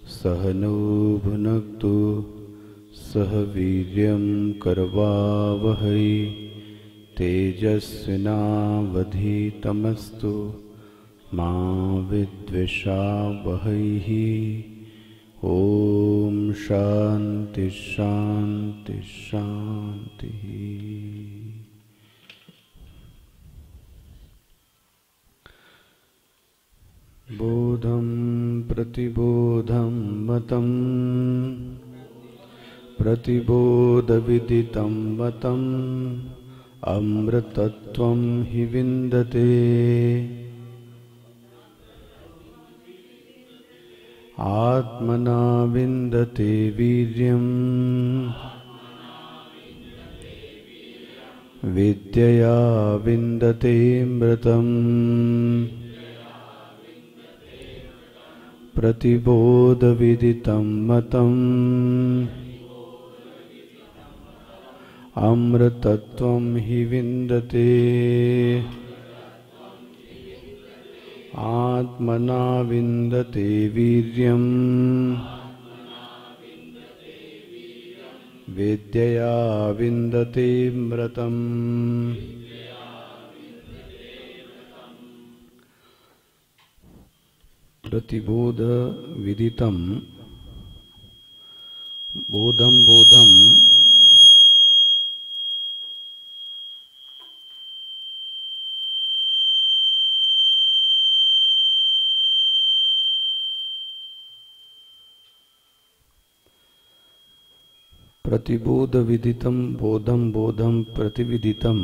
सहनौ भुनक्तु सह वीर्यं करवावहै तेजस्विनावधीतमस्तु मा विद्विषावहै। ओम शांति शांति शांति। बोधं प्रतिबोधं मतं प्रतिबोधविदितं मतं अमृतत्वं हि विन्दते। आत्मना विन्दते वीर्यं विद्यया विन्दते मृतम्। प्रतिबोधविदितं मतम् अमृतत्वं हि विन्दते। आत्मना विन्दते वीर्यं विद्यया विन्दते मृतम्। प्रतिबोध विदितं बोधं बोधं प्रतिबोध विदितं बोधं बोधं प्रतिविदितं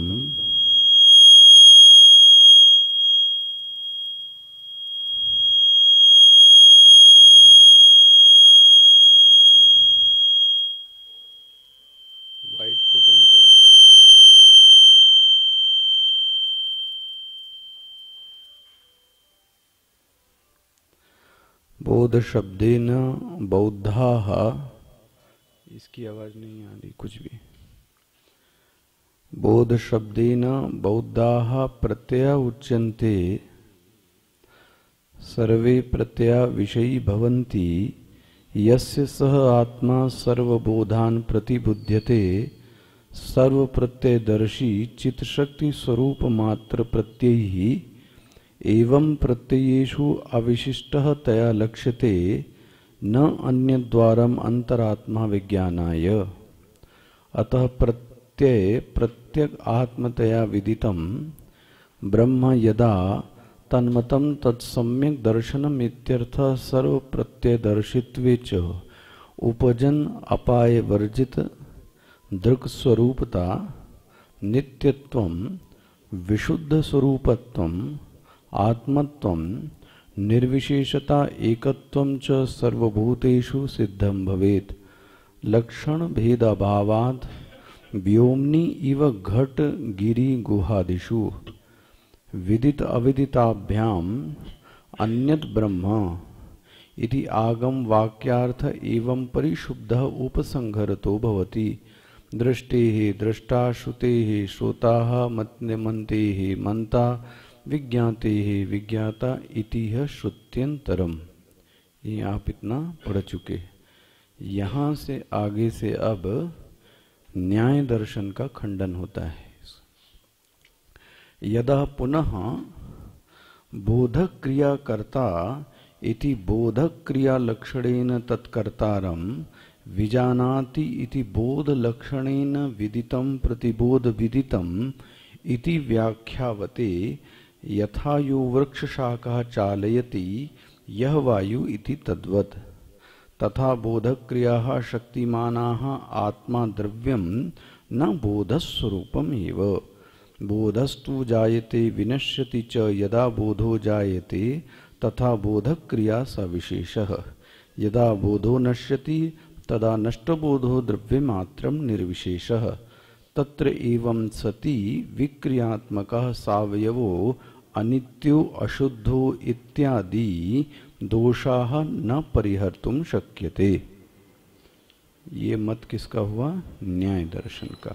बोध शब्देन बौद्धाः, इसकी आवाज नहीं आ रही कुछ भी। बोध शब्देन बौद्धाः प्रत्यया उच्यन्ते सर्वे प्रत्यया विषयी भवन्ति। यस्य सः आत्मा सर्वबोधान् प्रतिबुध्यते सर्व प्रत्ययदर्शी चित्तशक्ति स्वरूप मात्र प्रत्ययी एवं प्रत्ययेषु अविशिष्टः तया लक्ष्यते न अन्यद्वारम् अंतरात्मा विज्ञानाय। अतः प्रत्यय प्रत्यक आत्मतया विदितं ब्रह्म यदा तन्मतं तत्सम्यक् दर्शनम् इत्यर्थः सर्व प्रत्ययदर्शित्वे च उपजन अपाय वर्जित दृक् स्वरूपता नित्यत्वं विशुद्ध स्वरूपत्वं आत्मत्वं निर्विशेषता एकत्वं च सर्वभूतेषु सिद्धं भवेत्। लक्षण भेद अभावात् व्योम्नि इव घट गिरि गुहादिषु विदित अविदिताभ्याम् अन्यत् ब्रह्म इति आगम वाक्यार्थ एवं परिशुद्धः उपसंहरतो भवति। दृष्टेः द्रष्टा श्रुतेः श्रोताः मन्तेः मंता विज्ञातेः विज्ञाता इतिह श्रुत्यंतरम। ये आप इतना पढ़ चुके। यहाँ से आगे से अब न्याय दर्शन का खंडन होता है। यदा पुनः बोधक क्रिया कर्ता इति बोधक क्रिया लक्षणेन तत्कर्तारं विजानाति इति बोध लक्षणेन विदितं प्रतिबोध विदितम् इति व्याख्यावते। यथा यो वृक्ष शाखा चालयति यह वायु इति तद्वत्। तथा बोधक क्रियाः शक्तिमानाः आत्मा द्रव्यं न बोधस्वरूपम् एव। बोधस्तु जायते विनश्यति च यदा बोधो जायते तथा बोधक क्रिया सविशेषः। यदा बोधो नश्यति तदा नष्टबोधो द्रव्यमात्रं निर्विशेषः। तत्र एवं सति विक्रियात्मकः सावयवो अनित्यो अशुद्धो इत्यादि दोषाः न परिहर्तुं शक्यते। ये मत किसका हुआ? न्याय दर्शन का।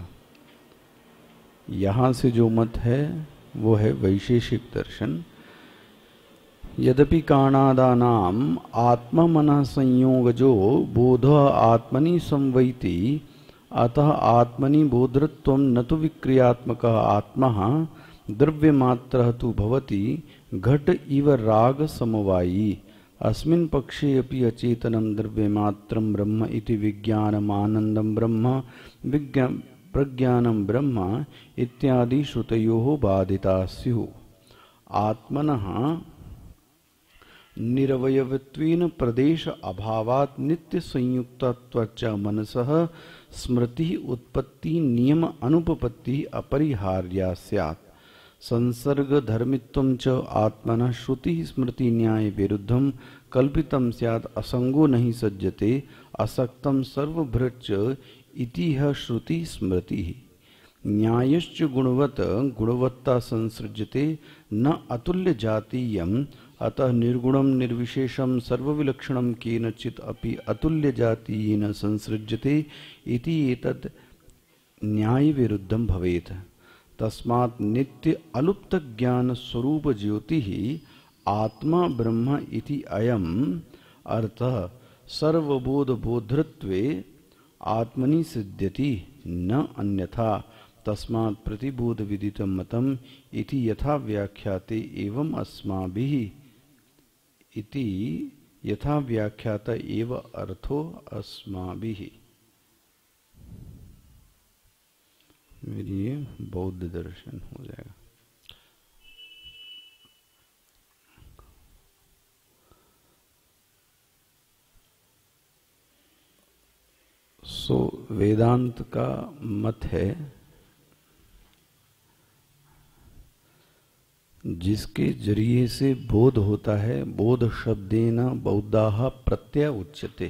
यहाँ से जो मत है वो है वैशेषिक दर्शन। यद्यपि काणादानाम आत्ममनः संयोगजो बोध आत्मनि संवैति अतः आत्मनि बोधृत्वं न तो विक्रियात्मकः आत्मा द्रव्यमात्रः तु भवति घट इव राग समवायी अस्मिन् पक्षे अपि अचेतनं द्रव्यमात्रं ब्रह्म इति विज्ञानम् आनन्दं ब्रह्म प्रज्ञानं ब्रह्म इत्यादि श्रुतयोः बाधिताः स्युः। आत्मनः निरवयवत्वेन प्रदेश अभावात् नित्य संयुक्तत्वाच्च मनसः स्मृति उत्पत्ति नियम अनुपपत्ति अपरिहार्या स्यात्। संसर्ग धर्मित्वं च आत्मनः श्रुति स्मृति न्याय विरुद्धं कल्पितं स्यात्। असंगो नहि सज्जते असक्तं सर्वभृच्च इति श्रुति स्मृति। न्यायश्च गुणवत् गुणवत्ता संसृज्यते न अतुल्य जातीयम् अतः निर्गुणं निर्विशेषं सर्वविलक्षणं केनचित् अपि अतुल्य जातीयेन संसृज्यते इति एतत् न्याय विरुद्धं भवेत्। तस्मात् नित्य अलुप्त ज्ञान स्वरूप ज्योतिः आत्मा ब्रह्म इति अयम् अर्थः सर्वबोध बोधृत्वे आत्मनि सिद्ध्यति न अन्यथा। तस्मात् प्रतिबोध विदितं मतम् इति यथा व्याख्याते एवं अस्माभिः इति यथा व्याख्याता एव अर्थो अस्माभिः। मेरी ये बौद्ध दर्शन हो जाएगा। वेदांत का मत है जिसके जरिए से बोध होता है, बोध शब्देन बौद्धाः प्रत्यय उच्यते।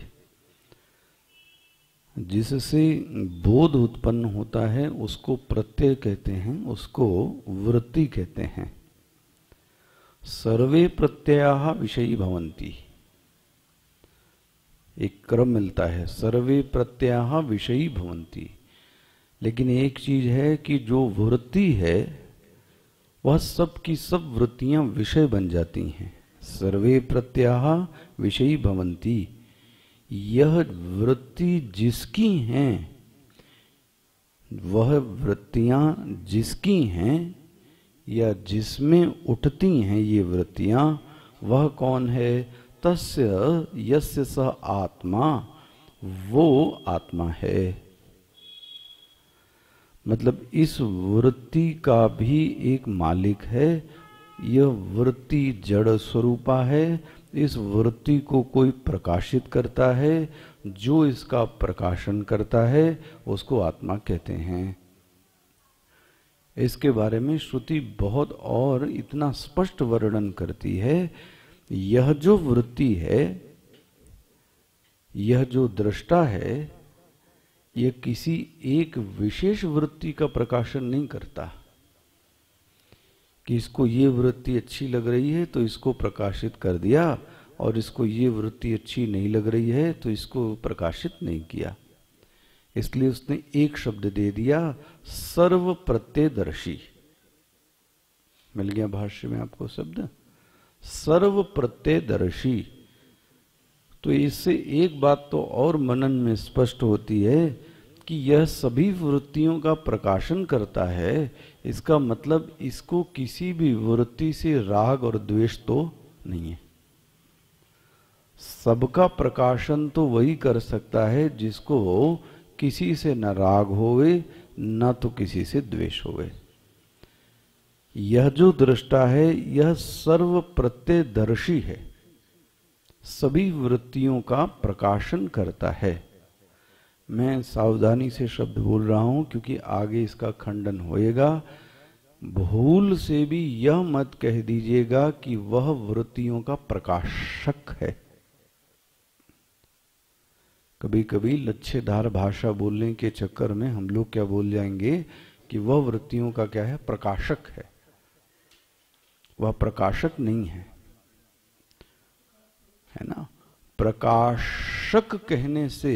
जिससे बोध उत्पन्न होता है उसको प्रत्यय कहते हैं, उसको वृत्ति कहते हैं। सर्वे प्रत्ययाः विषयी भवन्ति, एक क्रम मिलता है, सर्वे प्रत्ययाः विषयी भवन्ति। लेकिन एक चीज है कि जो वृत्ति है वह सब की सब वृत्तियां विषय बन जाती हैं। सर्वे प्रत्ययाः विषयी भवन्ति, यह वृत्ति जिसकी हैं, वह वृत्तियां जिसकी हैं या जिसमें उठती हैं ये वृत्तियां, वह कौन है? तस्य यस्य स आत्मा, वो आत्मा है। मतलब इस वृत्ति का भी एक मालिक है। यह वृत्ति जड़ स्वरूपा है। इस वृत्ति को कोई प्रकाशित करता है, जो इसका प्रकाशन करता है उसको आत्मा कहते हैं। इसके बारे में श्रुति बहुत और इतना स्पष्ट वर्णन करती है। यह जो वृत्ति है, यह जो दृष्टा है, यह किसी एक विशेष वृत्ति का प्रकाशन नहीं करता कि इसको ये वृत्ति अच्छी लग रही है तो इसको प्रकाशित कर दिया और इसको ये वृत्ति अच्छी नहीं लग रही है तो इसको प्रकाशित नहीं किया। इसलिए उसने एक शब्द दे दिया, सर्व प्रत्ययदर्शी। मिल गया भाष्य में आपको शब्द, सर्व प्रत्ययदर्शी। तो इससे एक बात तो और मनन में स्पष्ट होती है कि यह सभी वृत्तियों का प्रकाशन करता है। इसका मतलब इसको किसी भी वृत्ति से राग और द्वेष तो नहीं है। सबका प्रकाशन तो वही कर सकता है जिसको किसी से न राग होवे न तो किसी से द्वेष होवे। यह जो दृष्टा है यह सर्व प्रत्ययदर्शी है, सभी वृत्तियों का प्रकाशन करता है। मैं सावधानी से शब्द बोल रहा हूं क्योंकि आगे इसका खंडन होएगा। भूल से भी यह मत कह दीजिएगा कि वह वृत्तियों का प्रकाशक है। कभी कभी लच्छेदार भाषा बोलने के चक्कर में हम लोग क्या बोल जाएंगे कि वह वृत्तियों का क्या है? प्रकाशक है। वह प्रकाशक नहीं है, है ना। प्रकाशक कहने से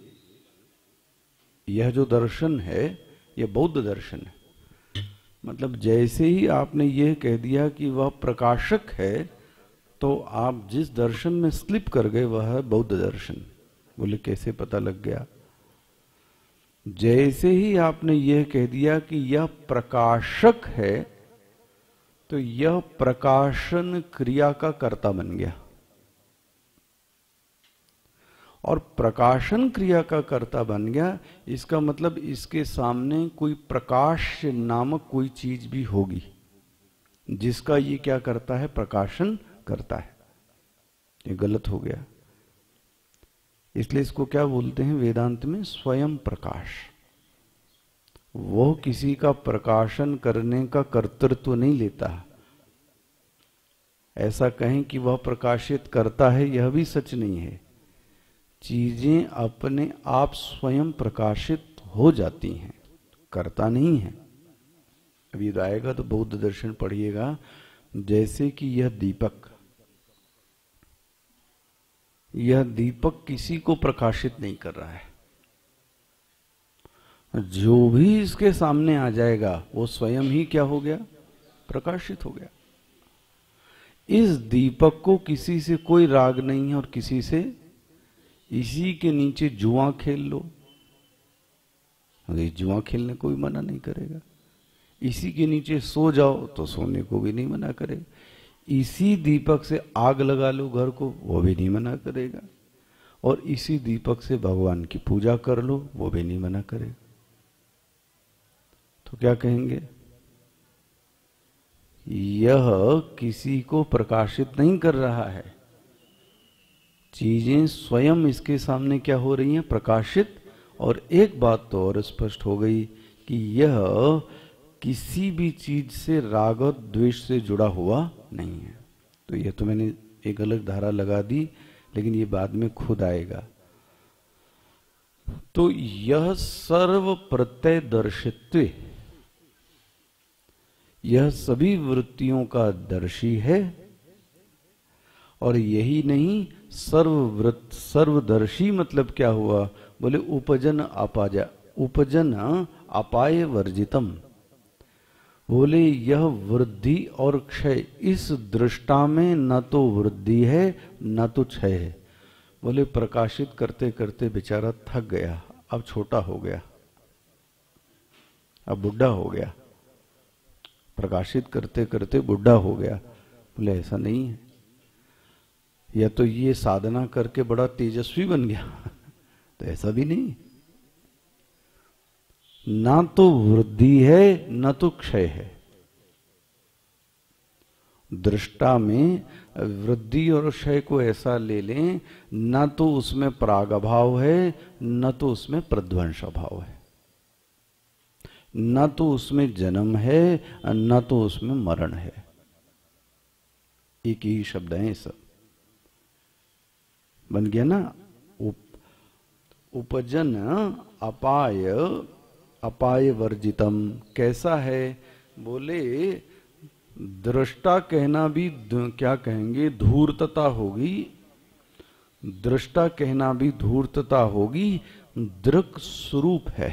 यह जो दर्शन है यह बौद्ध दर्शन है। मतलब जैसे ही आपने यह कह दिया कि वह प्रकाशक है तो आप जिस दर्शन में स्लिप कर गए वह है बौद्ध दर्शन। बोले कैसे पता लग गया? जैसे ही आपने यह कह दिया कि यह प्रकाशक है, तो यह प्रकाशन क्रिया का कर्ता बन गया, और प्रकाशन क्रिया का कर्ता बन गया। इसका मतलब इसके सामने कोई प्रकाश नामक कोई चीज भी होगी जिसका ये क्या करता है? प्रकाशन करता है। ये गलत हो गया। इसलिए इसको क्या बोलते हैं वेदांत में? स्वयं प्रकाश। वो किसी का प्रकाशन करने का कर्तृत्व नहीं लेता। ऐसा कहें कि वह प्रकाशित करता है, यह भी सच नहीं है। चीजें अपने आप स्वयं प्रकाशित हो जाती हैं, करता नहीं है। अभी आएगा तो बौद्ध दर्शन पढ़िएगा। जैसे कि यह दीपक किसी को प्रकाशित नहीं कर रहा है। जो भी इसके सामने आ जाएगा वो स्वयं ही क्या हो गया? प्रकाशित हो गया। इस दीपक को किसी से कोई राग नहीं है, और किसी से इसी के नीचे जुआ खेल लो, अरे जुआ खेलने को भी मना नहीं करेगा। इसी के नीचे सो जाओ तो सोने को भी नहीं मना करेगा। इसी दीपक से आग लगा लो घर को, वो भी नहीं मना करेगा। और इसी दीपक से भगवान की पूजा कर लो, वो भी नहीं मना करेगा। तो क्या कहेंगे? यह किसी को प्रकाशित नहीं कर रहा है। चीजें स्वयं इसके सामने क्या हो रही हैं? प्रकाशित। और एक बात तो और स्पष्ट हो गई कि यह किसी भी चीज से राग और द्वेष से जुड़ा हुआ नहीं है। तो यह तो मैंने एक अलग धारा लगा दी, लेकिन ये बाद में खुद आएगा। तो यह सर्व प्रत्यय दर्शित्व, यह सभी वृत्तियों का दर्शी है। और यही नहीं, सर्वदर्शी मतलब क्या हुआ? बोले उपजन अपाय वर्जितम। बोले यह वृद्धि और क्षय, इस दृष्टा में न तो वृद्धि है न तो क्षय है। बोले प्रकाशित करते करते बेचारा थक गया, अब छोटा हो गया, अब बुढ़ा हो गया। प्रकाशित करते करते बुढ़ा हो गया। बोले ऐसा नहीं है, या तो ये साधना करके बड़ा तेजस्वी बन गया तो ऐसा भी नहीं। ना तो वृद्धि है न तो क्षय है। दृष्टा में वृद्धि और क्षय को ऐसा ले लें, न तो उसमें प्रागभाव है न तो उसमें प्रध्वंस भाव है, न तो उसमें जन्म है न तो उसमें मरण है। एक ही शब्द है सब। बन गया ना? उपजन अपाय वर्जितम। कैसा है? बोले दृष्टा कहना भी क्या कहेंगे? धूर्तता होगी। दृष्टा कहना भी धूर्तता होगी। दृक् स्वरूप है।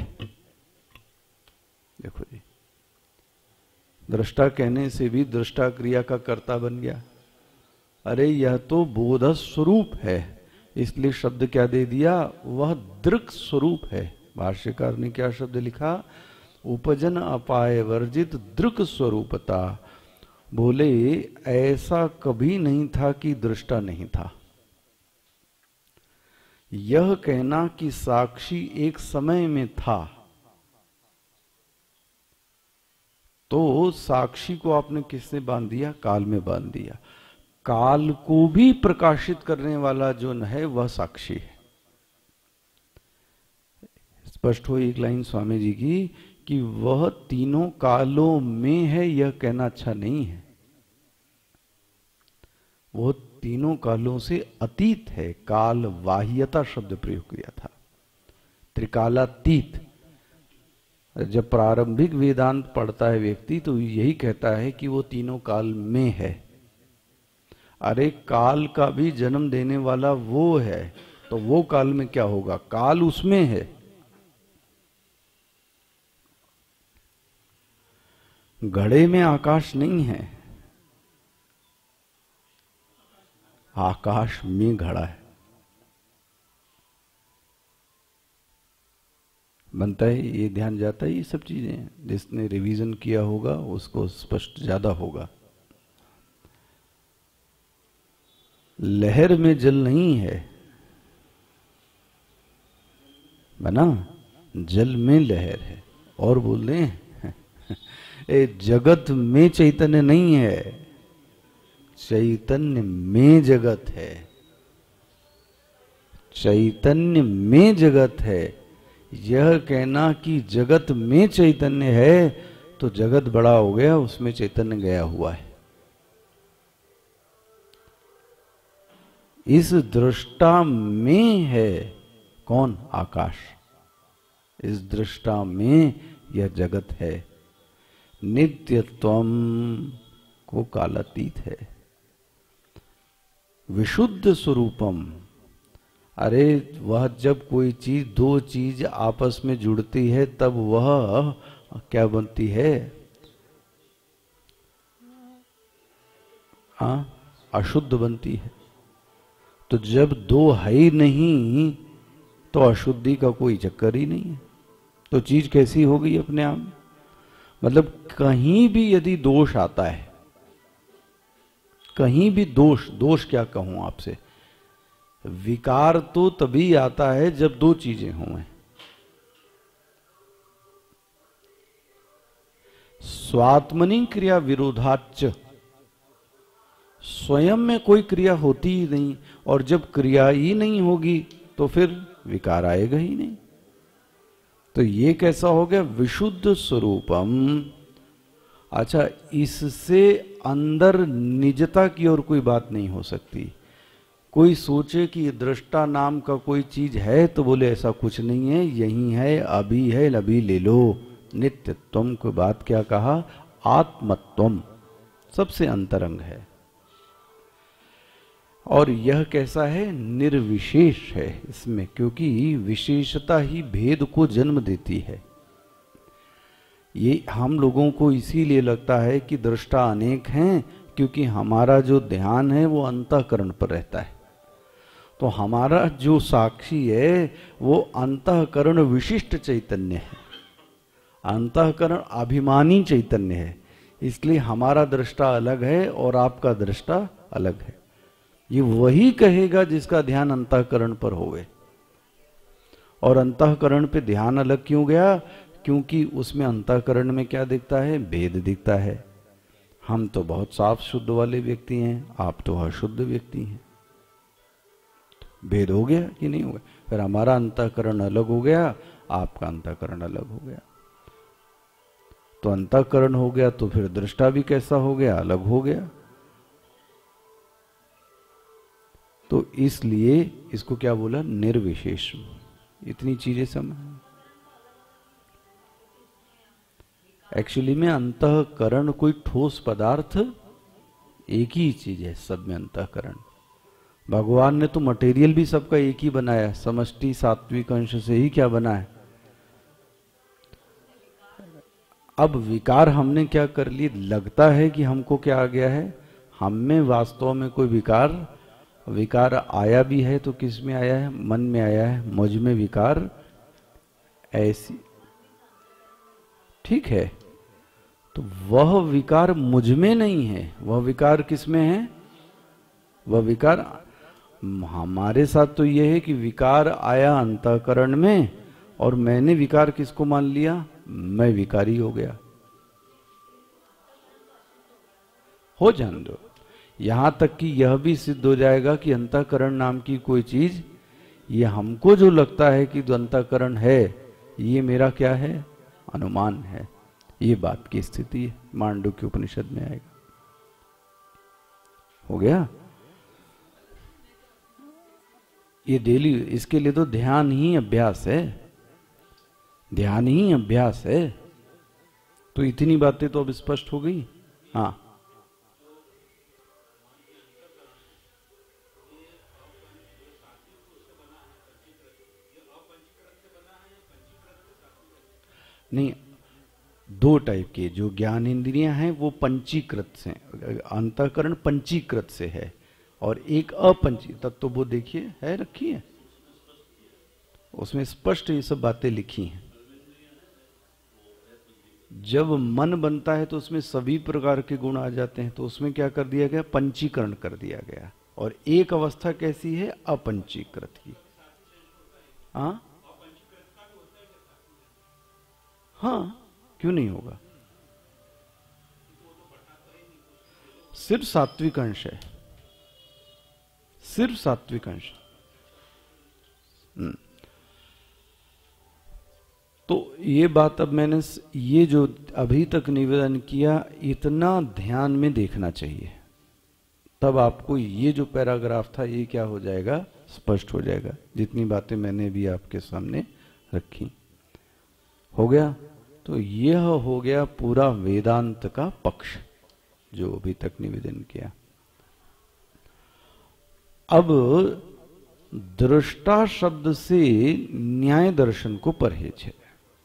देखो जी, दृष्टा कहने से भी दृष्टा क्रिया का कर्ता बन गया। अरे यह तो बोध स्वरूप है, इसलिए शब्द क्या दे दिया? वह दृक् स्वरूप है। भाष्यकार ने क्या शब्द लिखा? उपजन अपाय वर्जित दृक् स्वरूपता। बोले ऐसा कभी नहीं था कि दृष्टा नहीं था। यह कहना कि साक्षी एक समय में था, तो साक्षी को आपने किससे बांध दिया? काल में बांध दिया। काल को भी प्रकाशित करने वाला जो है वह साक्षी है। स्पष्ट हो एक लाइन स्वामी जी की कि वह तीनों कालों में है, यह कहना अच्छा नहीं है। वह तीनों कालों से अतीत है। काल वाह्यता शब्द प्रयोग किया था, त्रिकालातीत। जब प्रारंभिक वेदांत पढ़ता है व्यक्ति तो यही कहता है कि वो तीनों काल में है। अरे काल का भी जन्म देने वाला वो है, तो वो काल में क्या होगा? काल उसमें है। घड़े में आकाश नहीं है। आकाश में घड़ा है। बनता है, ये ध्यान जाता है। ये सब चीजें जिसने रिवीजन किया होगा उसको स्पष्ट ज्यादा होगा। लहर में जल नहीं है, बना जल में लहर है। और बोल रहे हैं ए जगत में चैतन्य नहीं है, चैतन्य में जगत है। चैतन्य में जगत है। यह कहना कि जगत में चैतन्य है तो जगत बड़ा हो गया, उसमें चैतन्य गया हुआ है। इस दृष्टा में है कौन? आकाश। इस दृष्टा में यह जगत है। नित्यत्वम को कालातीत है। विशुद्ध स्वरूपम, अरे वह जब कोई चीज, दो चीज आपस में जुड़ती है तब वह क्या बनती है? अशुद्ध बनती है। तो जब दो है ही नहीं तो अशुद्धि का कोई चक्कर ही नहीं है। तो चीज कैसी हो गई अपने आप में? मतलब कहीं भी यदि दोष आता है, कहीं भी दोष, दोष क्या कहूं आपसे, विकार तो तभी आता है जब दो चीजें हों। स्वात्मनि क्रिया विरोधाच्च, स्वयं में कोई क्रिया होती ही नहीं, और जब क्रिया ही नहीं होगी तो फिर विकार आएगा ही नहीं। तो ये कैसा हो गया? विशुद्ध स्वरूपम। अच्छा, इससे अंदर निजता की और कोई बात नहीं हो सकती। कोई सोचे कि दृष्टा नाम का कोई चीज है तो बोले ऐसा कुछ नहीं है, यही है, अभी ले लो। नित्यत्वम को बात क्या कहा? आत्मत्वम सबसे अंतरंग है। और यह कैसा है? निर्विशेष है इसमें, क्योंकि विशेषता ही भेद को जन्म देती है। ये हम लोगों को इसीलिए लगता है कि दृष्टा अनेक हैं, क्योंकि हमारा जो ध्यान है वो अंतःकरण पर रहता है। तो हमारा जो साक्षी है वो अंतःकरण विशिष्ट चैतन्य है, अंतःकरण अभिमानी चैतन्य है। इसलिए हमारा दृष्टा अलग है और आपका दृष्टा अलग है। ये वही कहेगा जिसका ध्यान अंतःकरण पर होवे। और अंतःकरण पे ध्यान अलग क्यों गया? क्योंकि उसमें अंतःकरण में क्या दिखता है? भेद दिखता है। हम तो बहुत साफ शुद्ध वाले व्यक्ति हैं, आप तो अशुद्ध व्यक्ति हैं। भेद हो गया कि नहीं हो गया? फिर हमारा अंतःकरण अलग हो गया, आपका अंतःकरण अलग हो गया। तो अंतःकरण हो गया तो फिर दृष्टा भी कैसा हो गया? अलग हो गया। तो इसलिए इसको क्या बोला? निर्विशेष। इतनी चीजें समझ। एक्चुअली में अंतःकरण कोई ठोस पदार्थ एक ही चीज है सब में। अंतःकरण, भगवान ने तो मटेरियल भी सबका एक ही बनाया, समष्टि सात्विक अंश से ही क्या बना है। अब विकार हमने क्या कर लिए? लगता है कि हमको क्या आ गया है, हम में वास्तव में कोई विकार आया भी है तो किस में आया है? मन में आया है। मुझ में विकार ऐसी, ठीक है। तो वह विकार मुझ में नहीं है, वह विकार किस में है? वह विकार हमारे साथ तो यह है कि विकार आया अंतःकरण में और मैंने विकार किसको मान लिया? मैं विकारी हो गया। हो जान दो, यहां तक कि यह भी सिद्ध हो जाएगा कि अंतःकरण नाम की कोई चीज, ये हमको जो लगता है कि जो अंतःकरण है, ये मेरा क्या है? अनुमान है। ये बात की स्थिति है, मांडुक्य उपनिषद में आएगा। हो गया? ये डेली, इसके लिए तो ध्यान ही अभ्यास है, ध्यान ही अभ्यास है। तो इतनी बातें तो अब स्पष्ट हो गई। हाँ, नहीं, दो टाइप के जो ज्ञान इंद्रियां हैं वो पंचीकृत से, अंतःकरण पंचीकृत से है और एक अपंची तत्व बोध देखिए है, रखी है, उसमें स्पष्ट ये सब बातें लिखी हैं। जब मन बनता है तो उसमें सभी प्रकार के गुण आ जाते हैं, तो उसमें क्या कर दिया गया, पंचीकरण कर दिया गया। और एक अवस्था कैसी है, अपंचीकृत की। हाँ हाँ, क्यों नहीं होगा, सिर्फ सात्विक अंश है, सिर्फ सात्विक अंश। तो ये बात अब मैंने ये जो अभी तक निवेदन किया, इतना ध्यान में देखना चाहिए, तब आपको ये जो पैराग्राफ था ये क्या हो जाएगा, स्पष्ट हो जाएगा। जितनी बातें मैंने भी आपके सामने रखी, हो गया। तो यह हो गया पूरा वेदांत का पक्ष जो अभी तक निवेदन किया। अब दृष्टा शब्द से न्याय दर्शन को परहेज है।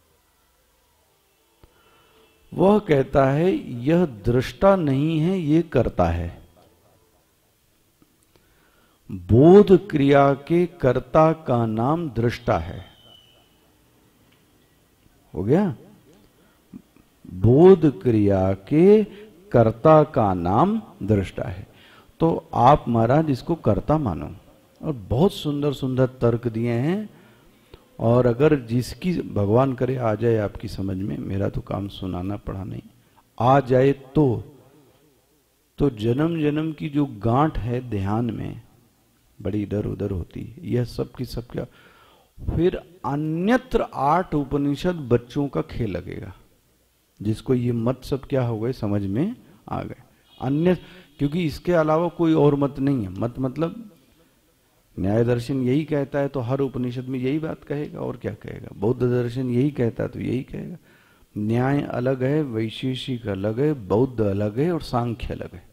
वह कहता है यह दृष्टा नहीं है, ये कर्ता है। बोध क्रिया के कर्ता का नाम दृष्टा है। हो गया, बोध क्रिया के कर्ता का नाम दृष्टा है। तो आप महाराज इसको कर्ता मानो, और बहुत सुंदर सुंदर तर्क दिए हैं। और अगर जिसकी भगवान करे आ जाए आपकी समझ में, मेरा तो काम सुनाना पड़ा नहीं, आ जाए तो जन्म जन्म की जो गांठ है ध्यान में बड़ी इधर उधर होती है, यह सब की सब क्या, फिर अन्यत्र 8 उपनिषद बच्चों का खेल लगेगा। जिसको ये मत सब क्या हो गए, समझ में आ गए। अन्य, क्योंकि इसके अलावा कोई और मत नहीं है। मत मतलब न्याय दर्शन यही कहता है तो हर उपनिषद में यही बात कहेगा, और क्या कहेगा। बौद्ध दर्शन यही कहता है तो यही कहेगा। न्याय अलग है, वैशेषिक अलग है, बौद्ध अलग है, और सांख्य अलग है।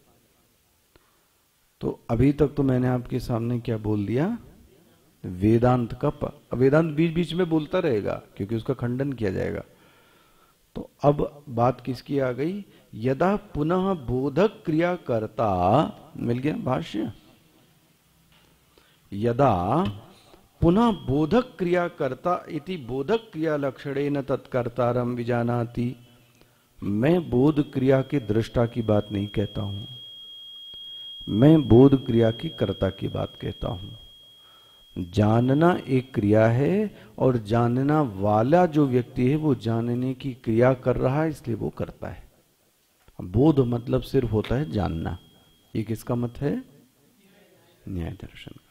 तो अभी तक तो मैंने आपके सामने क्या बोल दिया, वेदांत का वेदांत बीच बीच में बोलता रहेगा क्योंकि उसका खंडन किया जाएगा। तो अब बात किसकी आ गई, यदा पुनः बोधक क्रिया करता, मिल गया भाष्य, यदा पुनः बोधक क्रिया करता इति बोधक क्रिया लक्षणेन तत्कर्तारम विजानाति। मैं बोध क्रिया के दृष्टा की बात नहीं कहता हूं, मैं बोध क्रिया की कर्ता की बात कहता हूं। जानना एक क्रिया है, और जानना वाला जो व्यक्ति है वो जानने की क्रिया कर रहा है, इसलिए वो करता है। बोध मतलब सिर्फ होता है जानना। ये किसका मत है, न्याय दर्शन का।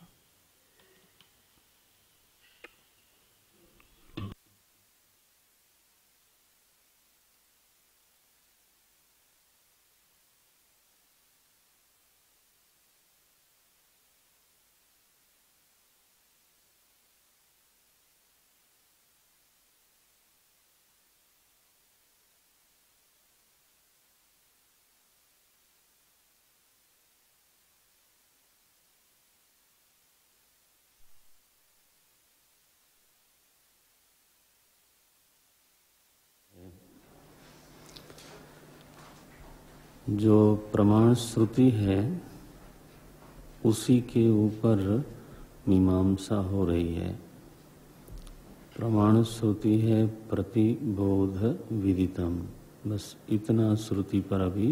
जो प्रमाण श्रुति है उसी के ऊपर मीमांसा हो रही है। प्रमाण श्रुति है प्रतिबोध विदितम, बस इतना श्रुति पर अभी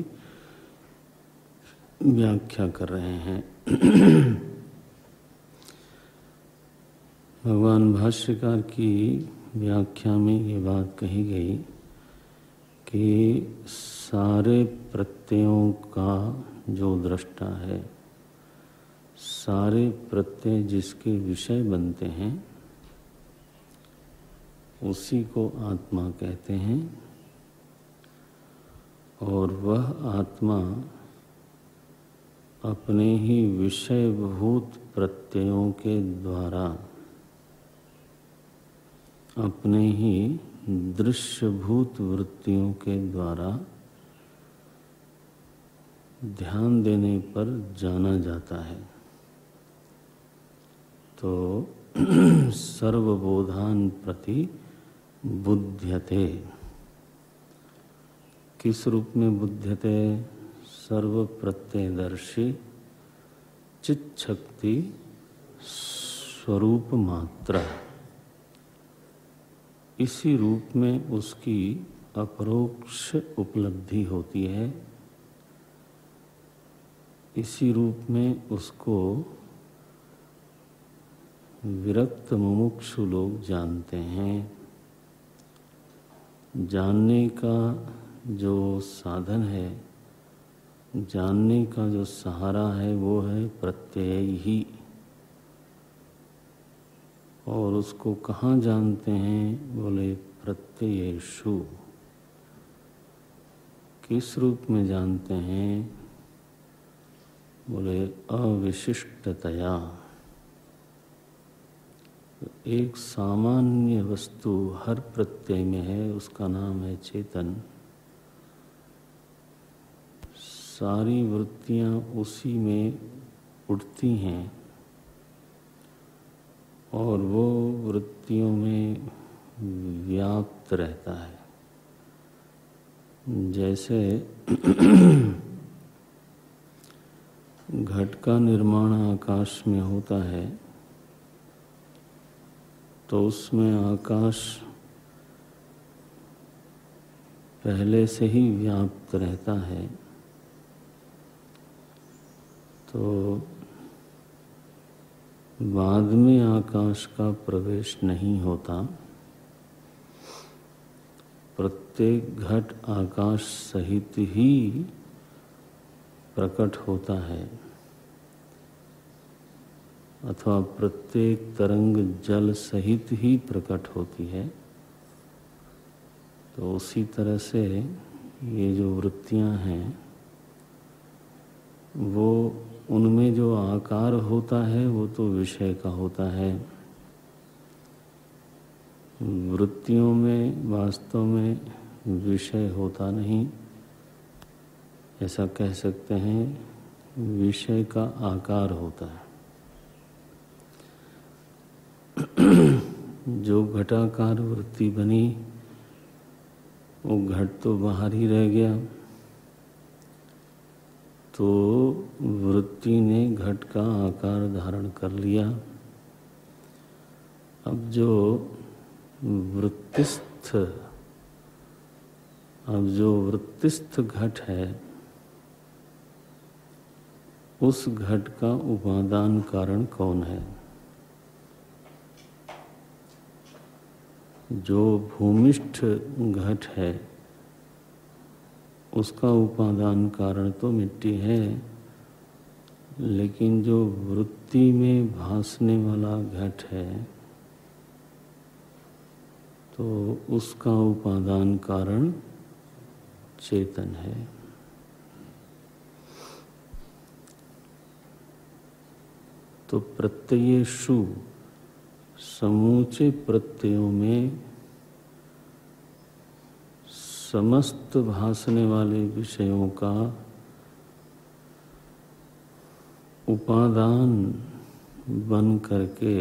व्याख्या कर रहे हैं। भगवान भाष्यकार की व्याख्या में ये बात कही गई कि सारे प्रत्ययों का जो दृष्टा है, सारे प्रत्यय जिसके विषय बनते हैं उसी को आत्मा कहते हैं, और वह आत्मा अपने ही विषयभूत प्रत्ययों के द्वारा, अपने ही दृश्यभूत वृत्तियों के द्वारा ध्यान देने पर जाना जाता है। तो सर्वबोधान प्रति बुध्यते, किस रूप में बुध्यते, सर्व प्रत्ययदर्शी चित शक्ति स्वरूप मात्रा, इसी रूप में उसकी अपरोक्ष उपलब्धि होती है। इसी रूप में उसको विरक्त मुमुक्षु लोग जानते हैं। जानने का जो साधन है, जानने का जो सहारा है, वो है प्रत्यय ही। और उसको कहाँ जानते हैं? बोले प्रत्ययेषु। किस रूप में जानते हैं? बोले अविशिष्टतया। एक सामान्य वस्तु हर प्रत्यय में है, उसका नाम है चेतन। सारी वृत्तियां उसी में उठती हैं और वो वृत्तियों में व्याप्त रहता है। जैसे घट का निर्माण आकाश में होता है, तो उसमें आकाश पहले से ही व्याप्त रहता है। तो बाद में आकाश का प्रवेश नहीं होता। प्रत्येक घट आकाश सहित ही प्रकट होता है, अथवा प्रत्येक तरंग जल सहित ही प्रकट होती है। तो उसी तरह से ये जो वृत्तियां हैं, वो उनमें जो आकार होता है वो तो विषय का होता है। वृत्तियों में वास्तव में विषय होता नहीं। ऐसा कह सकते हैं, विषय का आकार होता है। जो घटाकार वृत्ति बनी, वो घट तो बाहर ही रह गया, तो वृत्ति ने घट का आकार धारण कर लिया। अब जो वृत्तिस्थ घट है, उस घट का उपादान कारण कौन है? जो भूमिष्ठ घट है, उसका उपादान कारण तो मिट्टी है, लेकिन जो वृत्ति में भासने वाला घट है, तो उसका उपादान कारण चेतन है। तो प्रत्ययेषु, समूचे प्रत्ययों में समस्त भासने वाले विषयों का उपादान बन करके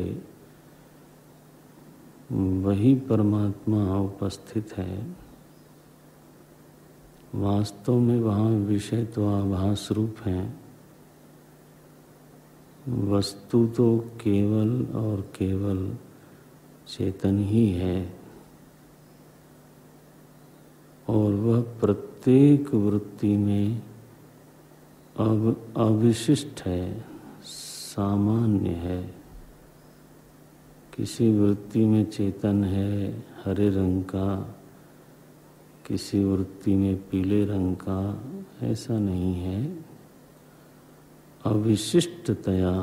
वही परमात्मा उपस्थित है। वास्तव में वहाँ विषय तो आभास रूप हैं, वस्तु तो केवल और केवल चेतन ही है। और वह प्रत्येक वृत्ति में अविशिष्ट है, सामान्य है। किसी वृत्ति में चेतन है हरे रंग का, किसी वृत्ति में पीले रंग का, ऐसा नहीं है। अविशिष्टतया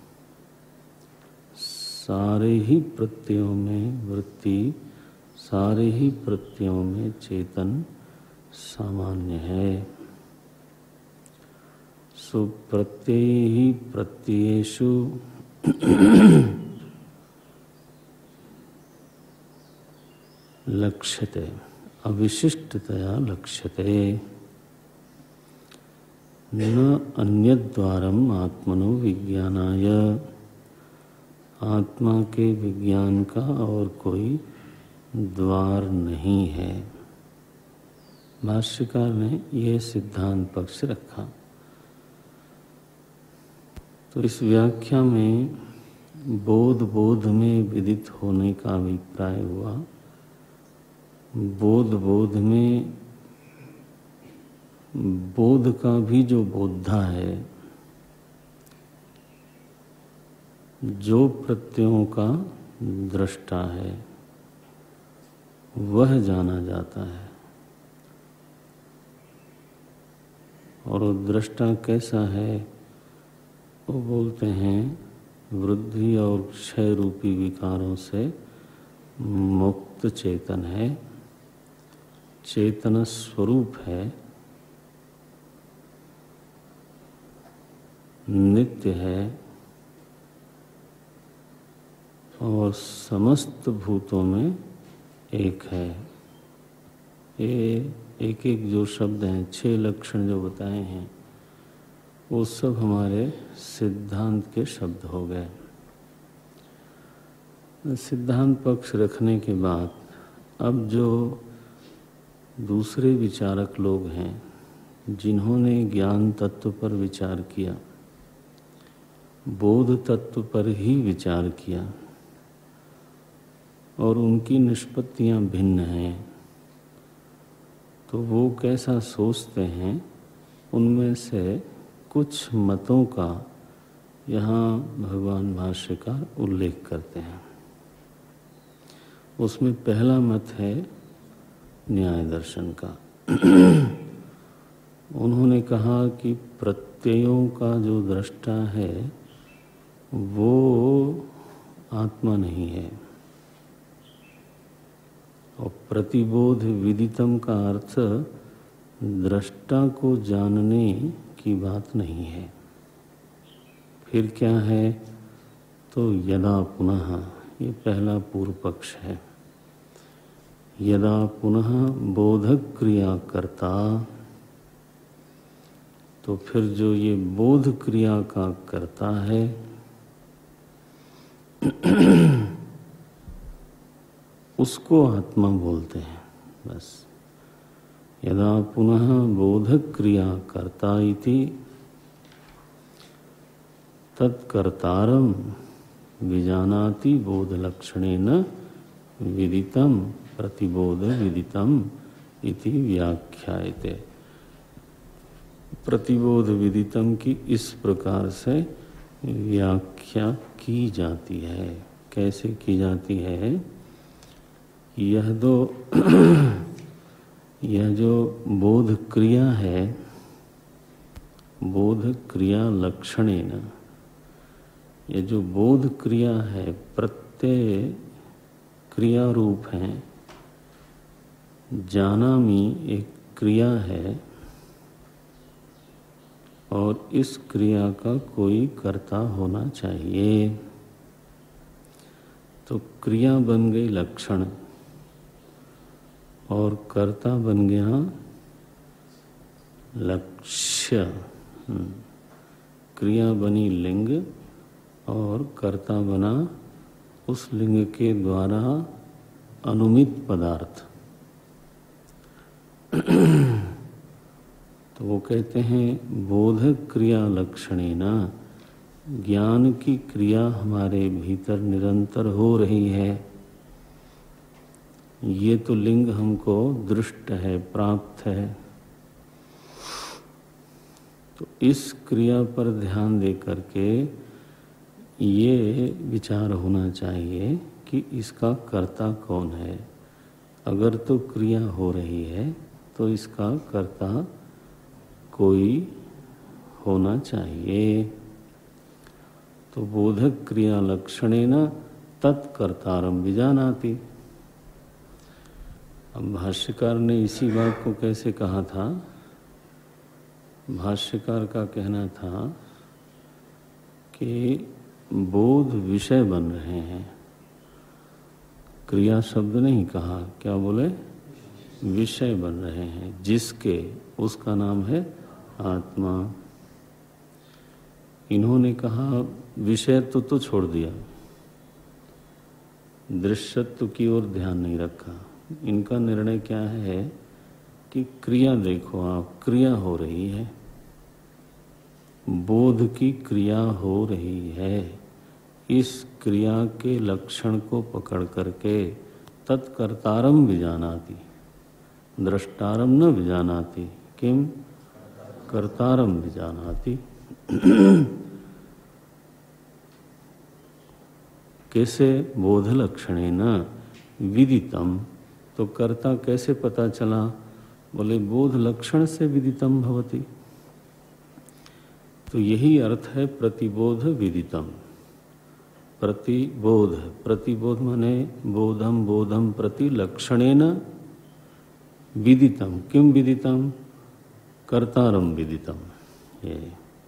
सारे ही प्रत्ययों में वृत्ति, सारे ही प्रत्ययों में चेतन सामान्य है। सो प्रत्यय ही प्रत्ययेषु लक्ष्यते, अविशिष्टतया लक्ष्यते। न अन्यद्वारम आत्मनो विज्ञानाय, आत्मा के विज्ञान का और कोई द्वार नहीं है। भाष्यकार ने यह सिद्धांत पक्ष रखा। तो इस व्याख्या में बोध में विदित होने का अभिप्राय हुआ। बोध में बोध का भी जो बोधा है, जो प्रत्ययों का दृष्टा है, वह जाना जाता है। और वो दृष्टा कैसा है? वो बोलते हैं वृद्धि और क्षय रूपी विकारों से मुक्त चेतन है, चेतन स्वरूप है, नित्य है और समस्त भूतों में एक है। ये एक एक जो शब्द हैं, 6 लक्षण जो बताए हैं, वो सब हमारे सिद्धांत के शब्द हो गए। सिद्धांत पक्ष रखने के बाद अब जो दूसरे विचारक लोग हैं, जिन्होंने ज्ञान तत्व पर विचार किया, बोध तत्व पर ही विचार किया और उनकी निष्पत्तियां भिन्न हैं, तो वो कैसा सोचते हैं, उनमें से कुछ मतों का यहाँ भगवान भाष्यकार उल्लेख करते हैं। उसमें पहला मत है न्याय दर्शन का। उन्होंने कहा कि प्रत्ययों का जो दृष्टा है वो आत्मा नहीं है, और प्रतिबोध विदितम का अर्थ दृष्टा को जानने की बात नहीं है। फिर क्या है? तो यदा पुनः, ये पहला पूर्व पक्ष है। यदा पुनः बोधक क्रिया करता, तो फिर जो ये बोध क्रिया का करता है उसको आत्मा बोलते हैं। बस यदा पुनः बोधक क्रिया कर्ता इति तत्कर्तारं विजानाति बोधलक्षणेन विदितं प्रतिबोध विदितम् इति व्याख्यायते। प्रतिबोध विदितम की इस प्रकार से व्याख्या की जाती है। कैसे की जाती है? यह जो बोध क्रिया है, बोध क्रिया लक्षणेन, ये जो बोध क्रिया है प्रत्यय क्रिया रूप है। जानामि एक क्रिया है और इस क्रिया का कोई कर्ता होना चाहिए। तो क्रिया बन गई लक्षण और कर्ता बन गया लक्ष्य। क्रिया बनी लिंग और कर्ता बना उस लिंग के द्वारा अनुमित पदार्थ। तो वो कहते हैं बोध क्रिया लक्षणेना, ज्ञान की क्रिया हमारे भीतर निरंतर हो रही है। ये तो लिंग हमको दृष्ट है, प्राप्त है। तो इस क्रिया पर ध्यान दे करके ये विचार होना चाहिए कि इसका कर्ता कौन है। अगर तो क्रिया हो रही है तो इसका कर्ता कोई होना चाहिए। तो बोधक क्रिया लक्षणेन तत्कर्तारं विजानाति। अब भाष्यकार ने इसी बात को कैसे कहा था? भाष्यकार का कहना था कि बोध विषय बन रहे हैं। क्रिया शब्द नहीं कहा, क्या बोले? विषय बन रहे हैं, जिसके, उसका नाम है आत्मा। इन्होंने कहा विषयत्व तो छोड़ दिया, दृश्यत्व की ओर ध्यान नहीं रखा। इनका निर्णय क्या है कि क्रिया देखो आप, क्रिया हो रही है। बोध की क्रिया हो रही है, इस क्रिया के लक्षण को पकड़ करके तत्कर्तारम विजानाति, द्रष्टारम न विजानाति, किम कर्तारम विजानाति। कैसे? बोध लक्षणेन विदितम। तो कर्ता कैसे पता चला? बोले बोध लक्षण से विदितम भवति। तो यही अर्थ है प्रतिबोध विदितम। प्रतिबोध, प्रतिबोध माने बोधम बोधम प्रति लक्षणेन विदितम। किम विदितम? कर्तारम विदितम। ये